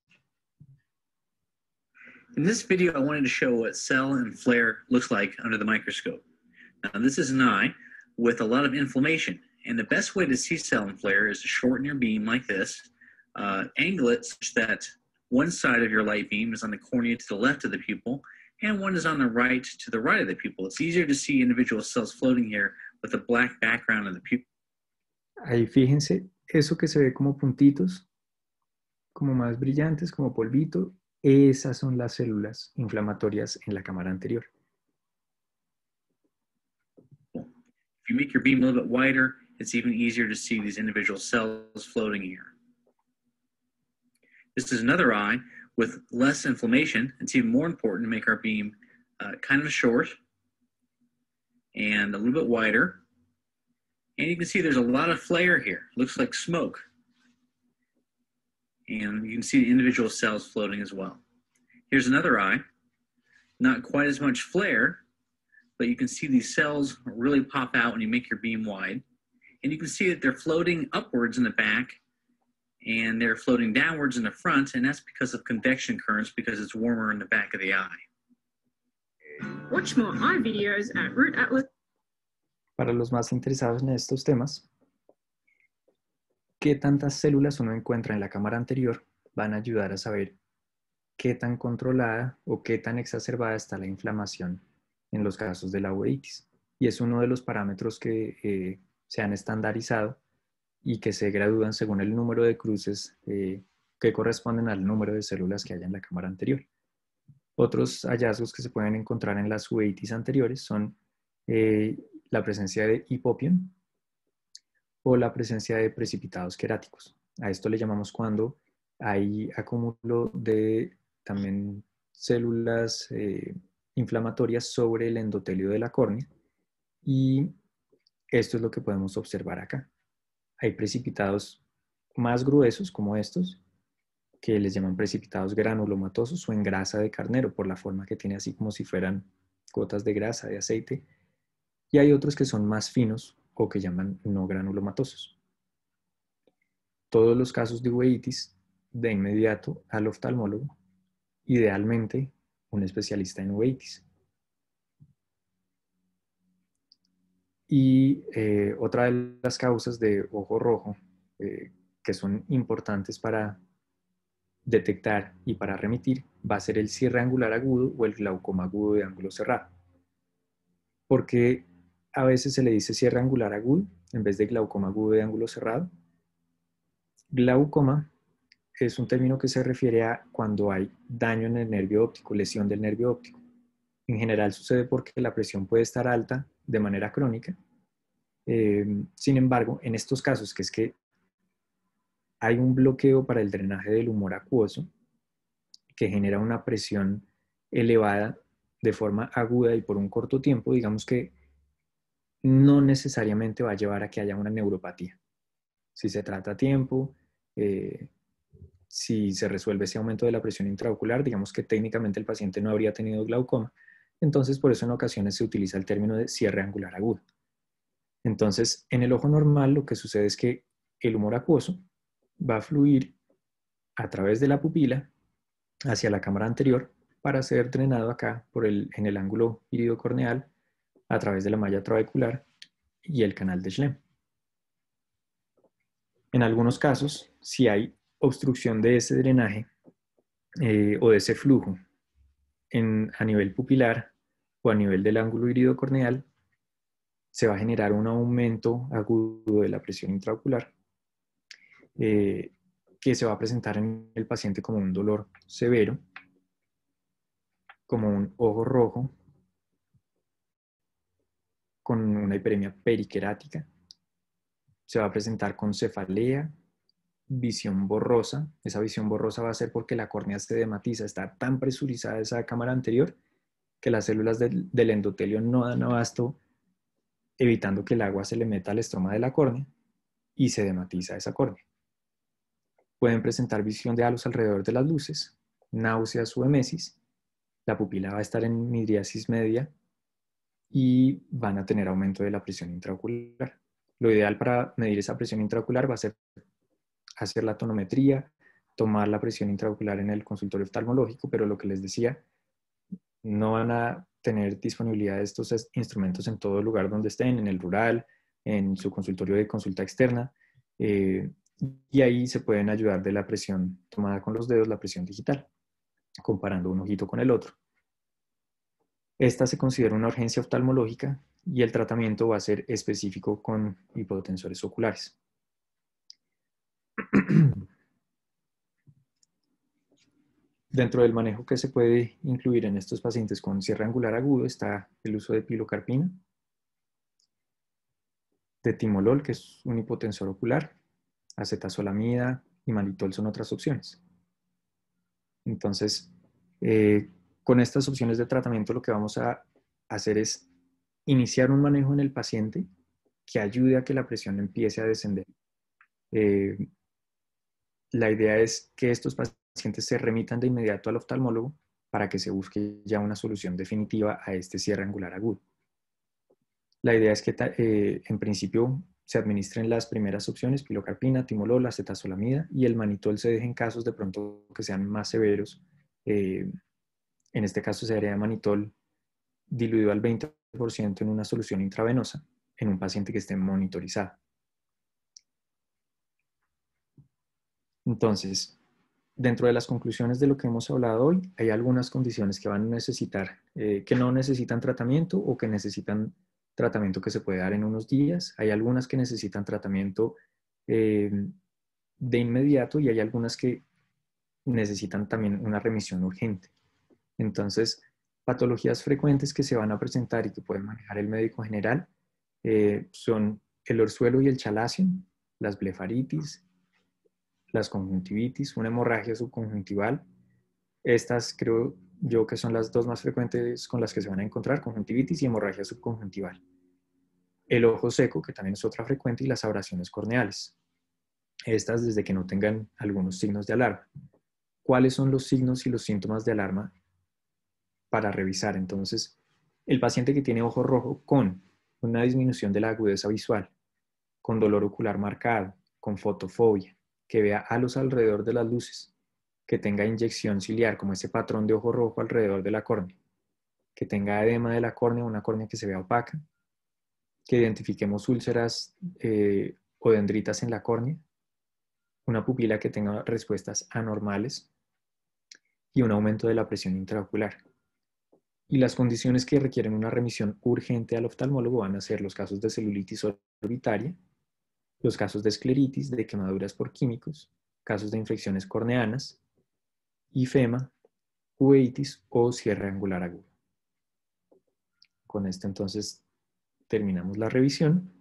in this video, I wanted to show what cell and flare looks like under the microscope. Now, this is an eye with a lot of inflammation, and the best way to see cell and flare is to shorten your beam like this, angle it such that one side of your light beam is on the cornea to the left of the pupil, and one is on the right to the right of the pupil. It's easier to see individual cells floating here with the black background of the pupil. Ahí fíjense, eso que se ve como puntitos, como más brillantes, como polvito, esas son las células inflamatorias en la cámara anterior. If you make your beam a little bit wider, it's even easier to see these individual cells floating here. This is another eye with less inflammation. It's even more important to make our beam kind of short and a little bit wider. And you can see there's a lot of flare here. It looks like smoke. And you can see the individual cells floating as well. Here's another eye. Not quite as much flare, but you can see these cells really pop out when you make your beam wide. And you can see that they're floating upwards in the back and they're floating downwards in the front, and that's because of convection currents because it's warmer in the back of the eye. Watch more eye videos at Root Atlas. Para los más interesados en estos temas, qué tantas células uno encuentra en la cámara anterior van a ayudar a saber qué tan controlada o qué tan exacerbada está la inflamación en los casos de la uveitis. Y es uno de los parámetros que se han estandarizado y que se gradúan según el número de cruces que corresponden al número de células que haya en la cámara anterior. Otros hallazgos que se pueden encontrar en las uveitis anteriores son la presencia de hipopión o la presencia de precipitados queráticos. A esto le llamamos cuando hay acúmulo de también células inflamatorias sobre el endotelio de la córnea, y esto es lo que podemos observar acá. Hay precipitados más gruesos como estos, que les llaman precipitados granulomatosos o en grasa de carnero, por la forma que tiene, así como si fueran gotas de grasa, de aceite. Y hay otros que son más finos o que llaman no granulomatosos. Todos los casos de uveitis, de inmediato al oftalmólogo, idealmente un especialista en uveitis. Y otra de las causas de ojo rojo que son importantes para detectar y para remitir va a ser el cierre angular agudo o el glaucoma agudo de ángulo cerrado. Porque a veces se le dice cierre angular agudo en vez de glaucoma agudo de ángulo cerrado. Glaucoma es un término que se refiere a cuando hay daño en el nervio óptico, lesión del nervio óptico. En general sucede porque la presión puede estar alta de manera crónica. Sin embargo, en estos casos, que es que hay un bloqueo para el drenaje del humor acuoso que genera una presión elevada de forma aguda y por un corto tiempo, digamos que no necesariamente va a llevar a que haya una neuropatía. Si se trata a tiempo, si se resuelve ese aumento de la presión intraocular, digamos que técnicamente el paciente no habría tenido glaucoma. Entonces, por eso en ocasiones se utiliza el término de cierre angular agudo. Entonces, en el ojo normal lo que sucede es que el humor acuoso va a fluir a través de la pupila hacia la cámara anterior para ser drenado acá en el ángulo iridocorneal a través de la malla trabecular y el canal de Schlemm. En algunos casos, si hay obstrucción de ese drenaje o de ese flujo a nivel pupilar o a nivel del ángulo iridocorneal, se va a generar un aumento agudo de la presión intraocular que se va a presentar en el paciente como un dolor severo, como un ojo rojo, con una hiperemia periquerática. Se va a presentar con cefalea, visión borrosa. Esa visión borrosa va a ser porque la córnea se dematiza, está tan presurizada esa cámara anterior que las células del endotelio no dan abasto, evitando que el agua se le meta al estroma de la córnea y se dematiza esa córnea. Pueden presentar visión de halos alrededor de las luces, náuseas o emesis, la pupila va a estar en midriasis media y van a tener aumento de la presión intraocular. Lo ideal para medir esa presión intraocular va a ser hacer la tonometría, tomar la presión intraocular en el consultorio oftalmológico, pero lo que les decía, no van a tener disponibilidad de estos instrumentos en todo lugar donde estén, en el rural, en su consultorio de consulta externa, y ahí se pueden ayudar de la presión tomada con los dedos, la presión digital, comparando un ojito con el otro. Esta se considera una urgencia oftalmológica y el tratamiento va a ser específico con hipotensores oculares. Dentro del manejo que se puede incluir en estos pacientes con cierre angular agudo está el uso de pilocarpina, de timolol, que es un hipotensor ocular, acetazolamida y malitol son otras opciones. Entonces, con estas opciones de tratamiento lo que vamos a hacer es iniciar un manejo en el paciente que ayude a que la presión empiece a descender. La idea es que estos pacientes se remitan de inmediato al oftalmólogo para que se busque ya una solución definitiva a este cierre angular agudo. La idea es que en principio se administren las primeras opciones, pilocarpina, timolol, acetazolamida, y el manitol se deje en casos de pronto que sean más severos. En este caso se haría manitol diluido al 20% en una solución intravenosa en un paciente que esté monitorizado. Entonces, dentro de las conclusiones de lo que hemos hablado hoy, hay algunas condiciones que van a necesitar, que no necesitan tratamiento o que necesitan tratamiento que se puede dar en unos días. Hay algunas que necesitan tratamiento de inmediato y hay algunas que necesitan también una remisión urgente. Entonces, patologías frecuentes que se van a presentar y que puede manejar el médico general son el orzuelo y el chalacio, las blefaritis, las conjuntivitis, una hemorragia subconjuntival. Estas creo yo que son las dos más frecuentes con las que se van a encontrar, conjuntivitis y hemorragia subconjuntival. El ojo seco, que también es otra frecuente, y las abrasiones corneales. Estas desde que no tengan algunos signos de alarma. ¿Cuáles son los signos y los síntomas de alarma para revisar? Entonces, el paciente que tiene ojo rojo con una disminución de la agudeza visual, con dolor ocular marcado, con fotofobia, que vea halos alrededor de las luces, que tenga inyección ciliar, como ese patrón de ojo rojo alrededor de la córnea, que tenga edema de la córnea, una córnea que se vea opaca, que identifiquemos úlceras o dendritas en la córnea, una pupila que tenga respuestas anormales y un aumento de la presión intraocular. Y las condiciones que requieren una remisión urgente al oftalmólogo van a ser los casos de celulitis orbitaria, los casos de escleritis, de quemaduras por químicos, casos de infecciones corneanas, ifema, uveitis o cierre angular agudo. Con esto entonces terminamos la revisión.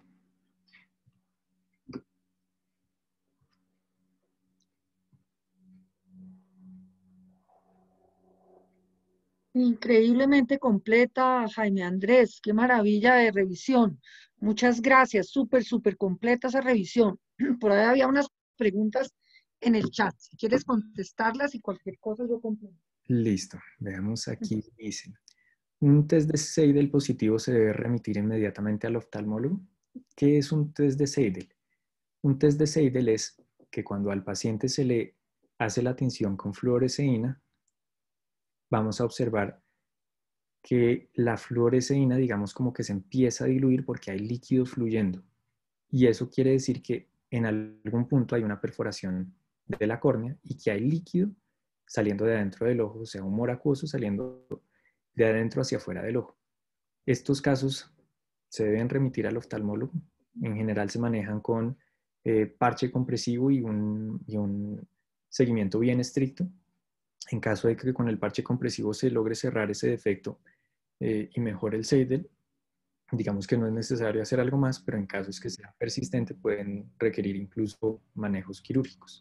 Increíblemente completa, Jaime Andrés. Qué maravilla de revisión. Muchas gracias. Súper, súper completa esa revisión. Por ahí había unas preguntas en el chat. Si quieres contestarlas y cualquier cosa yo complemento. Listo, veamos aquí, dice. ¿Un test de Seidel positivo se debe remitir inmediatamente al oftalmólogo? ¿Qué es un test de Seidel? Un test de Seidel es que cuando al paciente se le hace la tinción con fluoresceína, vamos a observar que la fluoresceína, digamos, como que se empieza a diluir porque hay líquido fluyendo. Y eso quiere decir que en algún punto hay una perforación de la córnea y que hay líquido saliendo de adentro del ojo, o sea, humor acuoso saliendo de adentro hacia afuera del ojo. Estos casos se deben remitir al oftalmólogo. En general se manejan con parche compresivo y un seguimiento bien estricto. En caso de que con el parche compresivo se logre cerrar ese defecto y mejore el Seidel, digamos que no es necesario hacer algo más, pero en casos que sea persistente pueden requerir incluso manejos quirúrgicos.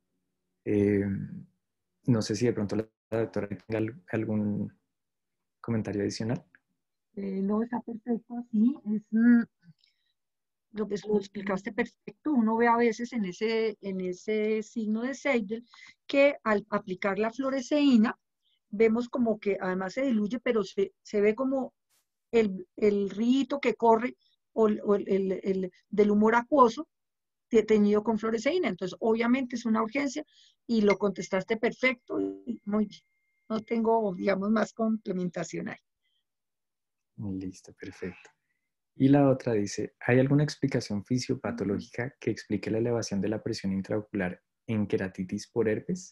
No sé si de pronto la doctora tenga algún comentario adicional. No, está perfecto así. Lo que lo explicaste perfecto. Uno ve a veces en ese signo de Seidel que al aplicar la fluoresceína vemos como que además se diluye, pero se ve como el río que corre o del humor acuoso teñido con fluoresceína. Entonces, obviamente es una urgencia y lo contestaste perfecto y muy bien. No tengo, digamos, más complementación ahí. Listo, perfecto. Y la otra dice, ¿hay alguna explicación fisiopatológica que explique la elevación de la presión intraocular en queratitis por herpes?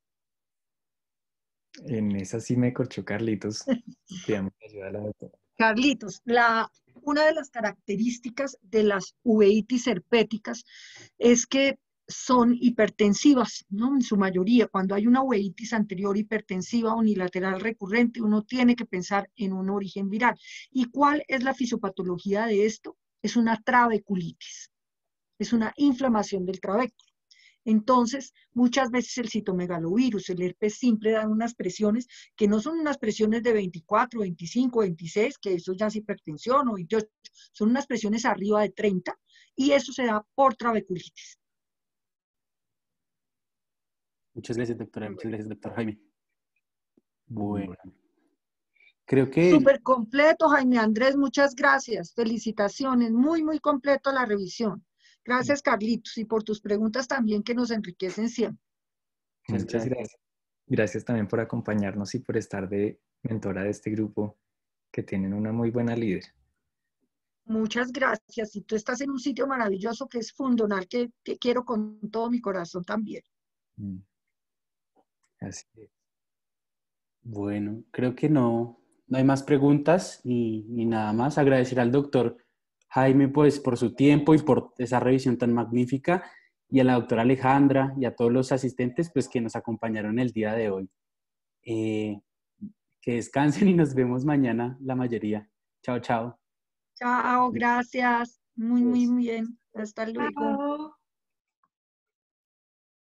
En esa sí me corchó Carlitos. Pidamos ayuda a la doctora. Carlitos, una de las características de las uveitis herpéticas es que son hipertensivas, ¿no? En su mayoría, cuando hay una uveitis anterior hipertensiva unilateral recurrente, uno tiene que pensar en un origen viral. ¿Y cuál es la fisiopatología de esto? Es una trabeculitis, es una inflamación del trabéculo. Entonces, muchas veces el citomegalovirus, el herpes simple, dan unas presiones que no son unas presiones de 24, 25, 26, que eso ya es hipertensión, o 28, son unas presiones arriba de 30, y eso se da por trabeculitis. Muchas gracias, doctora. Muchas gracias, doctor Jaime. Bueno, creo que Súper completo, Jaime Andrés, muchas gracias. Felicitaciones, muy, muy completo la revisión. Gracias, Carlitos, y por tus preguntas también que nos enriquecen siempre. Muchas gracias. Gracias también por acompañarnos y por estar de mentora de este grupo que tienen una muy buena líder. Muchas gracias. Y tú estás en un sitio maravilloso que es Fundonal, que te quiero con todo mi corazón también. Así es. Bueno, creo que no hay más preguntas ni nada más. Agradecer al doctor Jaime pues, por su tiempo y por esa revisión tan magnífica, y a la doctora Alejandra y a todos los asistentes pues, que nos acompañaron el día de hoy. Que descansen y nos vemos mañana la mayoría. Chao, chao. Chao, gracias. Muy, muy bien. Hasta luego. Chao.